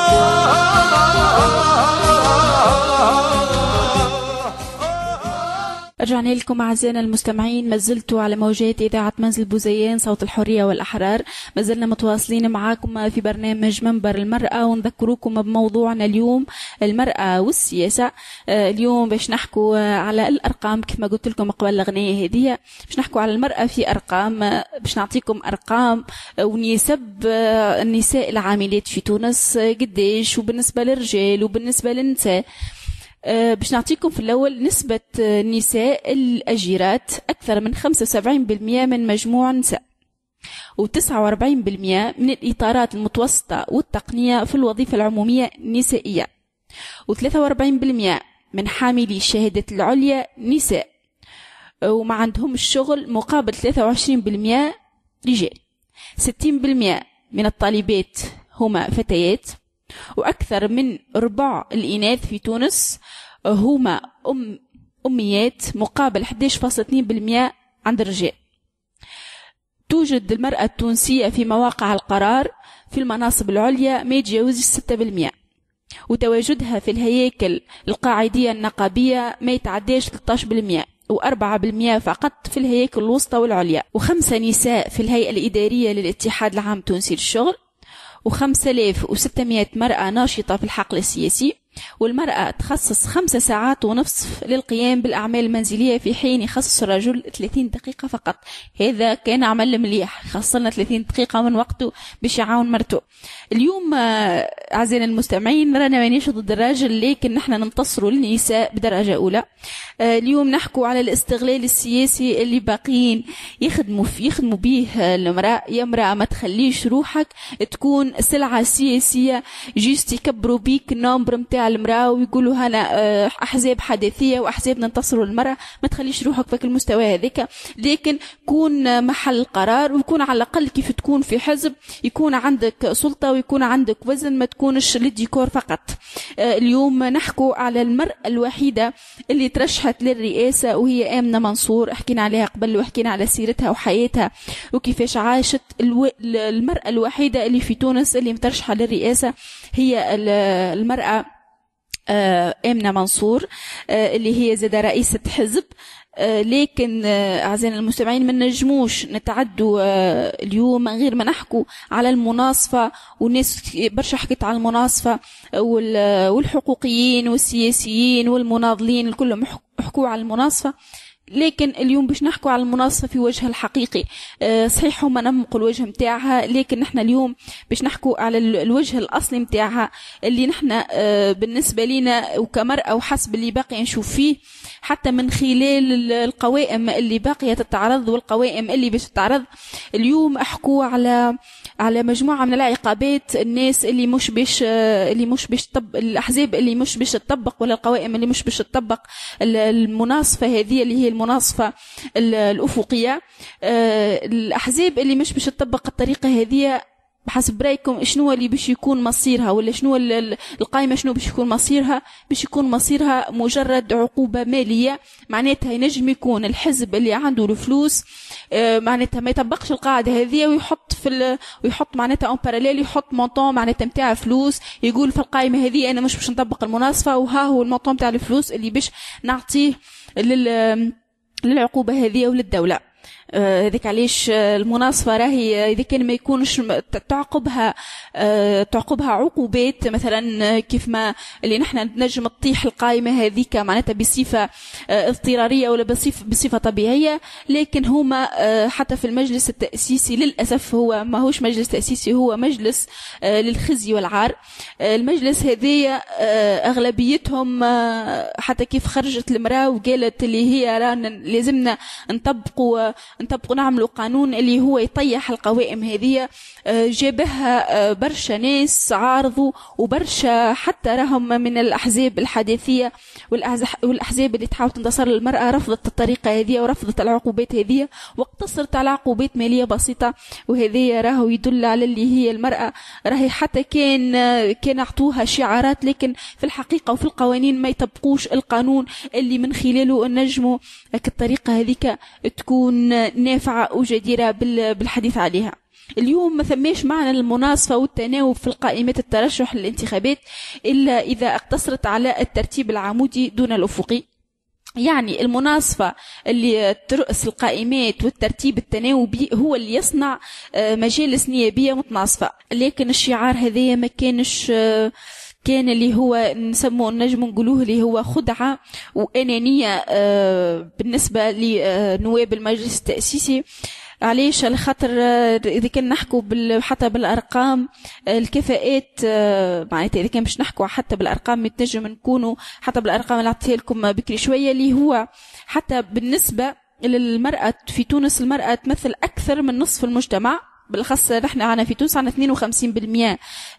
رجعنا لكم أعزائنا المستمعين، ما زلتوا على موجات إذاعة منزل بوزيان صوت الحرية والأحرار. ما زلنا متواصلين معاكم في برنامج منبر المرأة، ونذكركم بموضوعنا اليوم المرأة والسياسة. اليوم باش نحكوا على الأرقام كما قلت لكم قبل الأغنية هذه، باش نحكوا على المرأة في أرقام، باش نعطيكم أرقام ونسب النساء العاملات في تونس قديش، وبالنسبة للرجال وبالنسبة للنساء. أه باش نعطيكم في الأول نسبة النساء الأجيرات أكثر من خمسة وسبعين بالمئة من مجموع نساء، وتسعة وأربعين بالمئة من الإطارات المتوسطة والتقنية في الوظيفة العمومية نسائية، وثلاثة وأربعين بالمئة من حاملي الشهادة العليا نساء، وما عندهم الشغل مقابل ثلاثة وعشرين بالمئة رجال. ستين بالمئة من الطالبات هما فتيات، وأكثر من ربع الإناث في تونس هما أم أميات مقابل إحدى عشر فاصلة اثنين بالمئة عند الرجال. توجد المرأة التونسية في مواقع القرار في المناصب العليا ما يتجاوزش ستة بالمئة، وتواجدها في الهياكل القاعدية النقابية ما يتعداش ثلاثة عشر بالمئة، وأربعة بالمئة فقط في الهياكل الوسطى والعليا، وخمسة نساء في الهيئة الإدارية للاتحاد العام التونسي للشغل، وخمسة آلاف وستمائة مرأة ناشطة في الحقل السياسي. والمرأة تخصص خمسة ساعات ونصف للقيام بالأعمال المنزلية في حين يخصص الرجل ثلاثين دقيقة فقط. هذا كان عمل مليح، خصصنا ثلاثين دقيقة من وقته باش يعاون مرته. اليوم أعزائنا المستمعين رانا مانيش ضد الراجل، لكن نحن ننتصروا للنساء بدرجة أولى. اليوم نحكوا على الاستغلال السياسي اللي باقيين يخدموا فيه يخدموا به المرأة. يا امرأة ما تخليش روحك تكون سلعة سياسية، جيست يكبروا بيك النمبر متاع المرأة ويقولوا هنا أحزاب حداثية وأحزاب ننتصروا للمرأة. ما تخليش روحك في المستوى هذاك، لكن كون محل قرار، ويكون على الأقل كيف تكون في حزب يكون عندك سلطة ويكون عندك وزن، ما تكونش للديكور فقط. اليوم نحكوا على المرأة الوحيدة اللي ترشحت للرئاسة وهي آمنة منصور، حكينا عليها قبل وحكينا على سيرتها وحياتها وكيفاش عاشت. الو... المرأة الوحيدة اللي في تونس اللي مترشحة للرئاسة هي المرأة آمنة منصور اللي هي زاد رئيسة حزب. لكن أعزائنا المستمعين ما نجموش نتعدوا اليوم من غير ما نحكوا على المناصفة، والناس برشا حكيت على المناصفة والحقوقيين والسياسيين والمناضلين الكلهم حكوا على المناصفة. لكن اليوم باش نحكوا على المناصفة في وجهها الحقيقي. صحيح هما نمقوا الوجه متاعها، لكن نحن اليوم باش نحكوا على الوجه الأصلي متاعها اللي نحن بالنسبة لنا وكمرأة وحسب اللي باقي نشوف فيه، حتى من خلال القوائم اللي باقية تتعرض والقوائم اللي باش تتعرض. اليوم احكوا على على مجموعة من العقابات، الناس اللي مش باش اللي مش باش طب الأحزاب اللي مش باش تطبق، ولا القوائم اللي مش باش تطبق المناصفة هذه اللي هي المناصفة الأفقية. الأحزاب اللي مش باش تطبق الطريقة هذه بحسب رأيكم شنو اللي باش يكون مصيرها، ولا شنو القائمة شنو باش يكون مصيرها؟ باش يكون مصيرها مجرد عقوبة مالية. معناتها ينجم يكون الحزب اللي عنده الفلوس معناتها ما يطبقش القاعدة هذه ويحط في ويحط معناتها اون باراليل يحط مونطون معناتها نتاع فلوس، يقول في القائمة هذه أنا مش باش نطبق المناصفة، وها هو المونطون نتاع الفلوس اللي باش نعطيه لل للعقوبة هذه وللدولة. هذيك آه علاش المناصفة راهي إذا كان ما يكونش تعقبها آه تعقبها عقوبات مثلا كيف ما اللي نحن نجم تطيح القائمة هذيك معناتها بصفة آه اضطرارية ولا بصفة بصفة طبيعية. لكن هما آه حتى في المجلس التأسيسي للأسف هو ما هوش مجلس تأسيسي، هو مجلس آه للخزي والعار. آه المجلس هذية آه أغلبيتهم آه حتى كيف خرجت المرأة وقالت اللي هي رانا لازمنا نطبقوا نطبقوا نعملوا قانون اللي هو يطيح القوائم هذه. جابها برشا ناس عارضوا، وبرشا حتى راهم من الأحزاب الحداثية والأحزاب اللي تحاول تنتصر للمرأة رفضت الطريقة هذه ورفضت العقوبات هذه واقتصرت على عقوبات مالية بسيطة. وهذه راهو يدل على اللي هي المرأة راهي حتى كان كان عطوها شعارات، لكن في الحقيقة وفي القوانين ما يطبقوش القانون اللي من خلاله النجموا الطريقة هذيك تكون نافعة وجديرة بالحديث عليها. اليوم ما ثماش معنى المناصفة والتناوب في القائمات الترشح للانتخابات إلا إذا اقتصرت على الترتيب العمودي دون الأفقي. يعني المناصفة اللي ترأس القائمات والترتيب التناوبي هو اللي يصنع مجالس نيابية متناصفة. لكن الشعار هذا ما كانش كان اللي هو نسموه نجم نقولوه اللي هو خدعة وأنانية بالنسبة لنواب المجلس التأسيسي. علاش؟ لخاطر إذا كان نحكوا حتى بالأرقام الكفاءات معناتها إذا كان باش نحكوا حتى بالأرقام متنجم نكونوا حتى بالأرقام اللي عطيتها لكم بكري شوية، اللي هو حتى بالنسبة للمرأة في تونس المرأة تمثل أكثر من نصف المجتمع. بالأخص نحن عنا في تونس عنا اثنين وخمسين بالمئة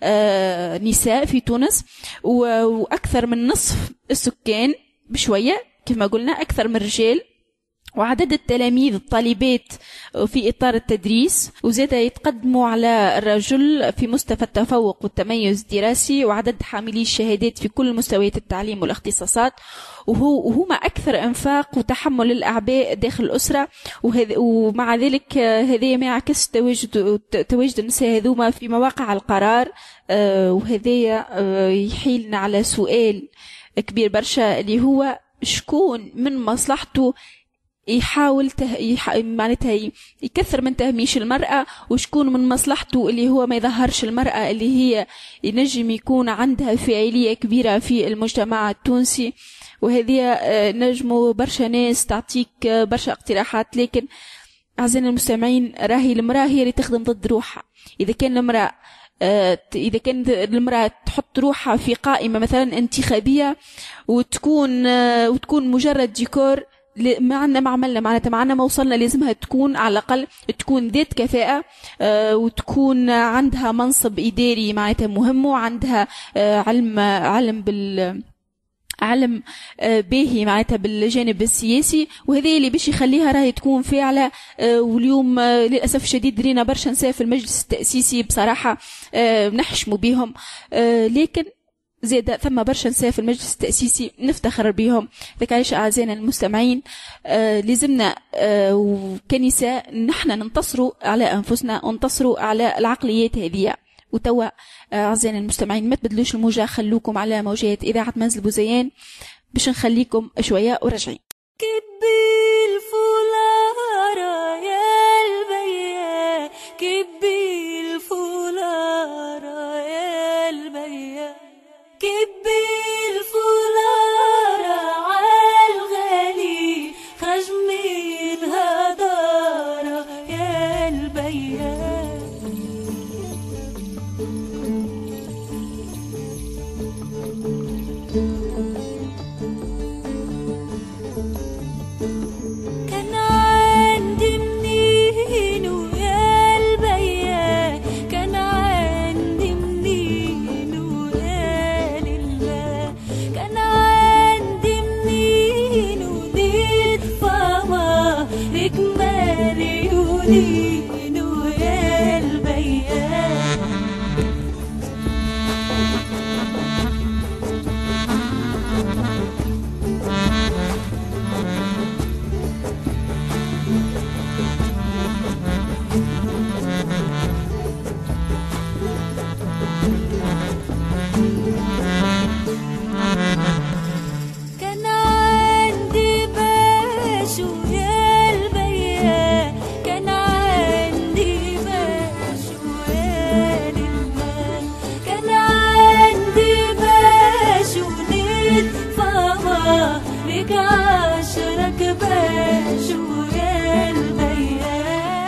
نساء في تونس، وأكثر من نصف السكان بشوية كيف ما قلنا أكثر من الرجال. وعدد التلاميذ الطالبات في إطار التدريس، وزاد يتقدموا على الرجل في مستوى التفوق والتميز الدراسي، وعدد حاملي الشهادات في كل مستويات التعليم والاختصاصات، وهو وهما أكثر إنفاق وتحمل الأعباء داخل الأسرة. ومع ذلك هذا ما يعكس تواجد تواجد النساء هذوما في مواقع القرار، وهذا يحيلنا على سؤال كبير برشا اللي هو شكون من مصلحته يحاول ته... يح... معناتها يكثر من تهميش المرأة، وشكون من مصلحته اللي هو ما يظهرش المرأة اللي هي ينجم يكون عندها فاعلية كبيرة في المجتمع التونسي. وهذه نجموا برشا ناس تعطيك برشا اقتراحات، لكن أعزائنا المستمعين راهي المرأة هي اللي تخدم ضد روحها. إذا كان المرأة إذا كانت المرأة تحط روحها في قائمة مثلا انتخابية وتكون وتكون مجرد ديكور، ما عندنا ما عملنا معناتها معنا ما وصلنا. لازمها تكون على الأقل تكون ذات كفاءة، آه وتكون عندها منصب إداري معناتها مهم، وعندها آه علم علم بال علم آه باهي معناتها بالجانب السياسي، وهذا اللي باش يخليها راهي تكون فاعلة. آه واليوم آه للأسف الشديد رينا برشا نساء في المجلس التأسيسي بصراحة آه نحشموا بهم، آه لكن زيادة ثم برشا نساء في المجلس التأسيسي نفتخر بهم. ذاك عايش أعزائنا المستمعين، آه لازمنا آه كنساء نحن ننتصروا على أنفسنا وننتصروا على العقليات هذه. وتوا أعزائنا المستمعين ما تبدلوش الموجة، خلوكم على موجات إذاعة منزل بوزيان باش نخليكم شوية ورجعين. كبي الفولارة يا البيا، كبي الفولارة يا البيا، كبي الفولارة عالغالي، خجمي الهدارة يا البيا. كان عندي منين ويا البيا، كان عندي منين ويا لله، كان عندي منين وديت فما ركمال يونين ويا البيا. كان عندي باش ويا البيا، كان عندي باش ويا لله، كان عندي باش ونيت فما لك عشرك باش ويا البيا.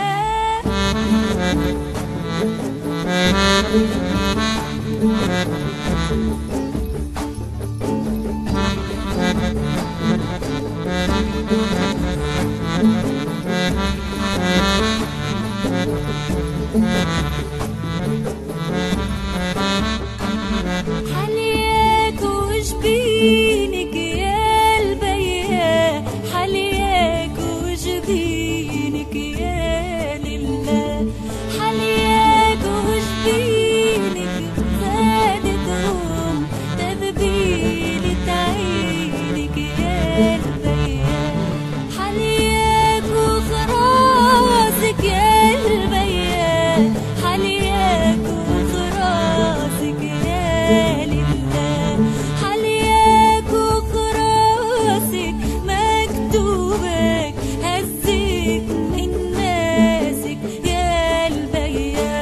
حلياك وجبينك يا البيا، حلياك وجبينك يا لله، حلياك وجبينك زادتهم تذبيلة عينك يا البيا، حلياك وخراسك يا البيا، حلياك وخراسك يا لله، حلياك وخراسك مكتوبك هزك من ناسك يا البيا.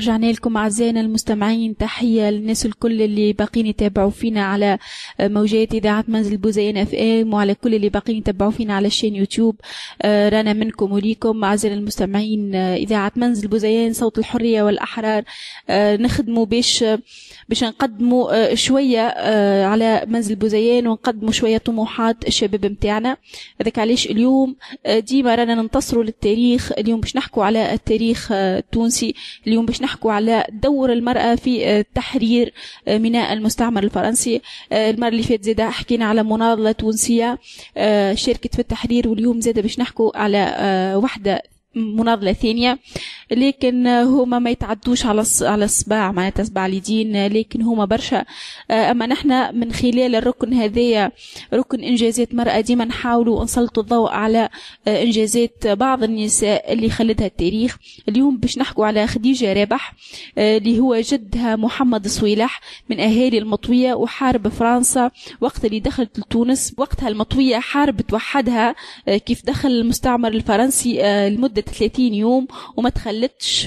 رجعنا لكم أعزائنا المستمعين. تحية للناس الكل اللي باقين يتابعوا فينا على موجات إذاعة منزل بوزيان اف ام، وعلى كل اللي باقين يتابعوا فينا على الشين يوتيوب. رانا منكم وليكم أعزائنا المستمعين. إذاعة منزل بوزيان صوت الحرية والأحرار، نخدموا باش باش نقدموا شوية على منزل بوزيان ونقدموا شوية طموحات الشباب متاعنا. هذاك علاش اليوم ديما رانا ننتصروا للتاريخ. اليوم باش نحكوا على التاريخ التونسي، اليوم باش نحكوا على دور المرأة في تحرير ميناء المستعمر الفرنسي. المرة اللي فاتت زادا حكينا على مناضلة تونسية شاركت في التحرير، واليوم زادا باش نحكوا على واحدة مناضلة ثانية، لكن هما ما يتعدوش على على الصباع، معناتها صباع اليدين، لكن هما برشا. اما نحن من خلال الركن هذايا، ركن انجازات مرأة، ديما نحاولوا نسلطوا الضوء على انجازات بعض النساء اللي خلدها التاريخ. اليوم باش نحكوا على خديجة رابح اللي هو جدها محمد صويلح من اهالي المطوية، وحارب فرنسا وقت اللي دخلت لتونس. وقتها المطوية حاربت وحدها كيف دخل المستعمر الفرنسي لمدة ثلاثين يوم وما تخلتش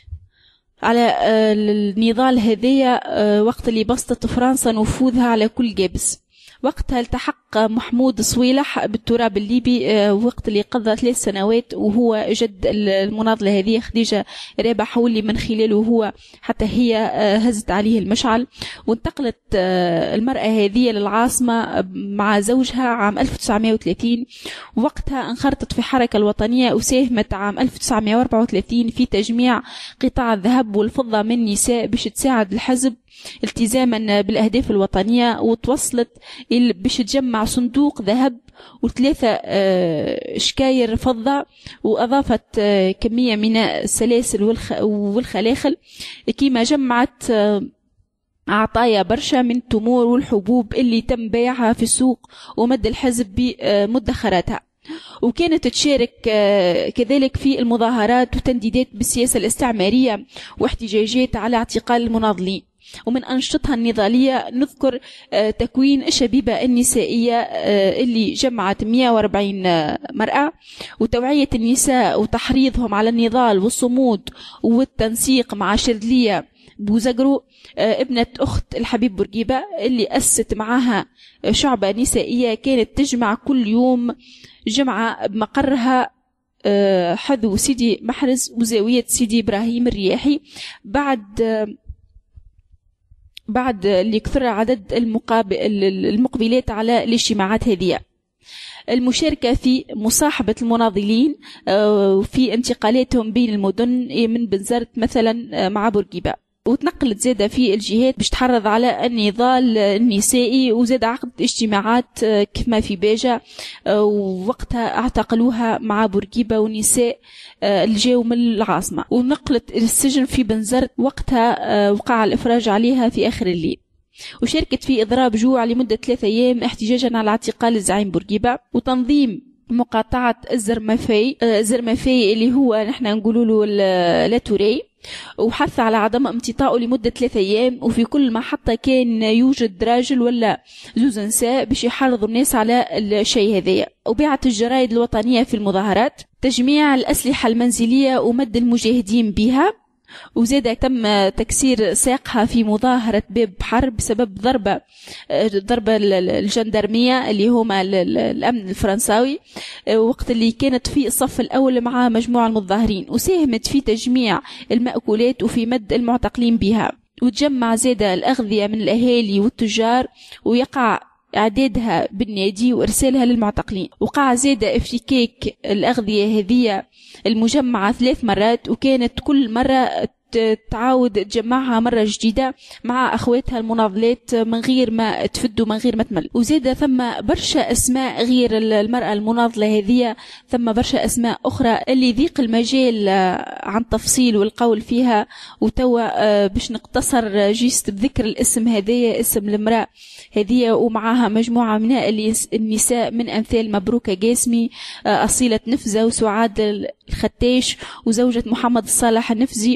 على النضال هذية، وقت اللي بسطت فرنسا نفوذها على كل جابس. وقتها التحق محمود صويلح بالتراب الليبي وقت اللي قضى ثلاث سنوات وهو جد المناضلة هذه خديجة رابح، واللي من خلاله هو حتى هي هزت عليه المشعل. وانتقلت المرأة هذه للعاصمة مع زوجها عام ألف وتسعمائة وثلاثين، ووقتها انخرطت في الحركة الوطنية وساهمت عام ألف وتسعمائة وأربعة وثلاثين في تجميع قطاع الذهب والفضة من النساء باش تساعد الحزب التزاما بالأهداف الوطنية، وتوصلت باش تجمع صندوق ذهب وثلاثة شكاير فضة، وأضافت كمية من السلاسل والخلاخل، كما جمعت عطايا برشا من التمور والحبوب اللي تم بيعها في السوق ومد الحزب بمدخراتها. وكانت تشارك كذلك في المظاهرات وتنديدات بالسياسة الاستعمارية واحتجاجات على اعتقال المناضلين. ومن أنشطتها النضالية نذكر تكوين الشبيبة النسائية اللي جمعت مئة وأربعين مرأة، وتوعية النساء وتحريضهم على النضال والصمود والتنسيق مع شرلية بوزقرو ابنة أخت الحبيب بورقيبة اللي أسست معها شعبة نسائية كانت تجمع كل يوم جمعة بمقرها حذو سيدي محرز وزاوية سيدي إبراهيم الرياحي. بعد بعد اللي كثر عدد المقابل المقبلات على الاجتماعات هذه، المشاركة في مصاحبة المناضلين في انتقالاتهم بين المدن من بنزرت مثلا مع بورقيبة. وتنقلت زادة في الجهات باش تحرض على النضال النسائي، وزاد عقد اجتماعات كما في باجة، ووقتها اعتقلوها مع بورقيبة ونساء اللي جاوا من العاصمة. ونقلت السجن في بنزرت، وقتها وقع الإفراج عليها في آخر الليل. وشاركت في إضراب جوع لمدة ثلاثة أيام احتجاجا على اعتقال الزعيم بورقيبة، وتنظيم مقاطعة الزرمفي الزرمفي اللي هو نحن نقولوا له لاتوري، وحث على عدم امتطائه لمدة ثلاثة أيام. وفي كل محطة كان يوجد راجل ولا زوز نساء باش يحرضوا الناس على الشيء هذايا. وبيعت الجرائد الوطنية في المظاهرات، تجميع الأسلحة المنزلية ومد المجاهدين بها. وزاد تم تكسير ساقها في مظاهرة باب حرب بسبب ضربة ضربة الجندرمية اللي هما الأمن الفرنساوي، وقت اللي كانت في الصف الأول مع مجموعة المتظاهرين. وساهمت في تجميع المأكولات وفي مد المعتقلين بها. وتجمع زاد الأغذية من الأهالي والتجار، ويقع إعدادها بالنادي وإرسالها للمعتقلين. وقع زاد افتكاك الأغذية هذه المجمعة ثلاث مرات، وكانت كل مرة تعاود تجمعها مرة جديدة مع أخواتها المناضلات من غير ما تفد ومن غير ما تمل. وزاد ثم برشا أسماء غير المرأة المناضلة هذه، ثم برشا أسماء أخرى اللي ضيق المجال عن تفصيل والقول فيها. وتوا باش نقتصر جيست بذكر الاسم هذايا، اسم المرأة هذه ومعها مجموعة من النساء من أمثال مبروكة قاسمي، أصيلة نفزة، وسعاد الختاش، وزوجة محمد الصالح النفزي،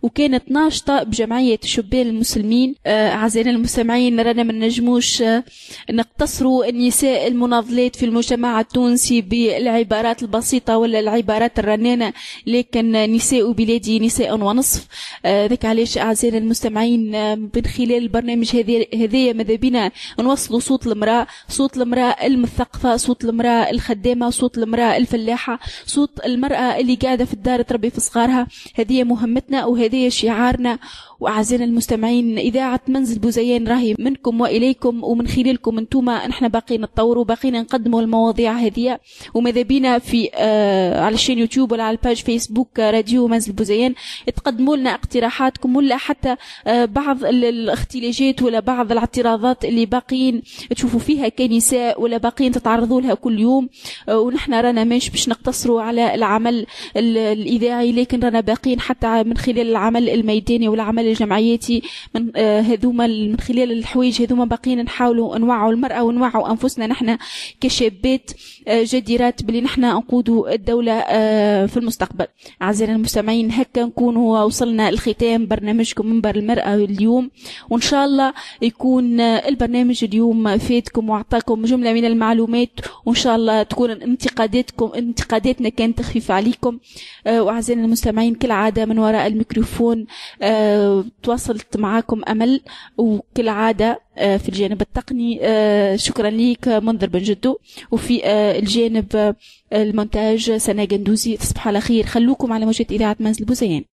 وكانت ناشطة بجمعية شبان المسلمين. أعزائنا المستمعين رانا ما نجموش نقتصروا النساء المناضلات في المجتمع التونسي بالعبارات البسيطة ولا العبارات الرنانة، لكن نساء بلادي نساء ونصف. ذاك علاش أعزائنا المستمعين من خلال البرنامج هذايا ماذا بينا نوصلوا صوت المرأة، صوت المرأة المثقفة، صوت المرأة الخدامة، صوت المرأة الفلاحة، صوت المرأة اللي قاعدة في الدار تربي في صغارها. هذه مهمتنا وهذه شعارنا. وأعزائنا المستمعين إذاعة منزل بوزيان راهي منكم وإليكم، ومن خلالكم انتوما نحن باقيين نتطوروا، باقيين نقدموا المواضيع هذه. وماذا بينا في آه على الشين يوتيوب ولا على الباج فيسبوك راديو منزل بوزيان تقدموا لنا اقتراحاتكم ولا حتى آه بعض الاختلاجات ولا بعض الاعتراضات اللي باقيين تشوفوا فيها كنساء ولا باقيين تتعرضوا لها كل يوم. آه ونحن رانا مش باش نقتصروا على العمل الإذاعي، لكن رانا باقيين حتى من خلال العمل الميداني والعمل الجمعياتي. من آه هذوما من خلال الحوايج هذوما باقيين نحاولوا نوعوا المرأة ونوعوا أنفسنا نحن كشابات آه جديرات بلي نحن نقودوا الدولة آه في المستقبل. أعزائنا المستمعين هكا نكونوا وصلنا الختام برنامجكم منبر المرأة اليوم، وإن شاء الله يكون آه البرنامج اليوم فاتكم وعطاكم جملة من المعلومات، وإن شاء الله تكون انتقاداتكم انتقاداتنا كانت خفيفة عليكم. آه وأعزائنا المستمعين كالعادة من وراء الميكروفون آه تواصلت معاكم أمل، وكالعادة آه في الجانب التقني آه شكرا ليك منذر بن جدو، وفي آه الجانب آه المونتاج سنة قندوزي. تصبحوا على خير، خلوكم على موجة إذاعة منزل بوزيان.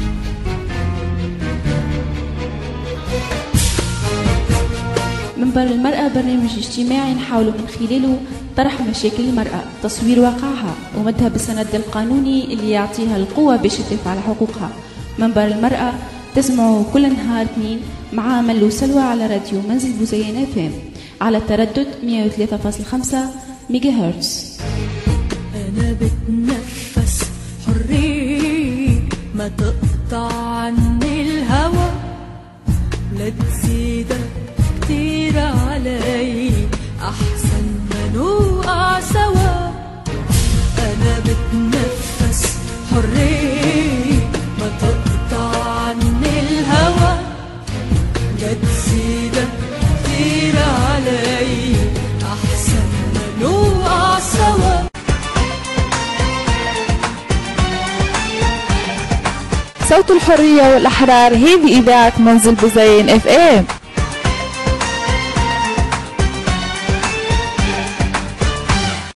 منبر المرأة برنامج اجتماعي نحاول من خلاله طرح مشاكل المرأة، تصوير واقعها ومدها بالسند القانوني اللي يعطيها القوة باش تدافع على حقوقها. منبر المرأة تسمعوا كل نهار اثنين مع أمل وسلوى على راديو منزل بوزيان اف ام على التردد مئة وثلاثة فاصلة خمسة ميجا هرتز. أنا بتنفس حرية ما تقطع عني الهوى، لا تزيدك كتير علي أحسن ما نوقع سوا. أنا بتنفس حرية ما تقطع عني الهوى، لا تزيدك كتير علي أحسن ما نوقع سوا. صوت الحرية والأحرار، هذه إذاعة منزل بوزيان اف ام.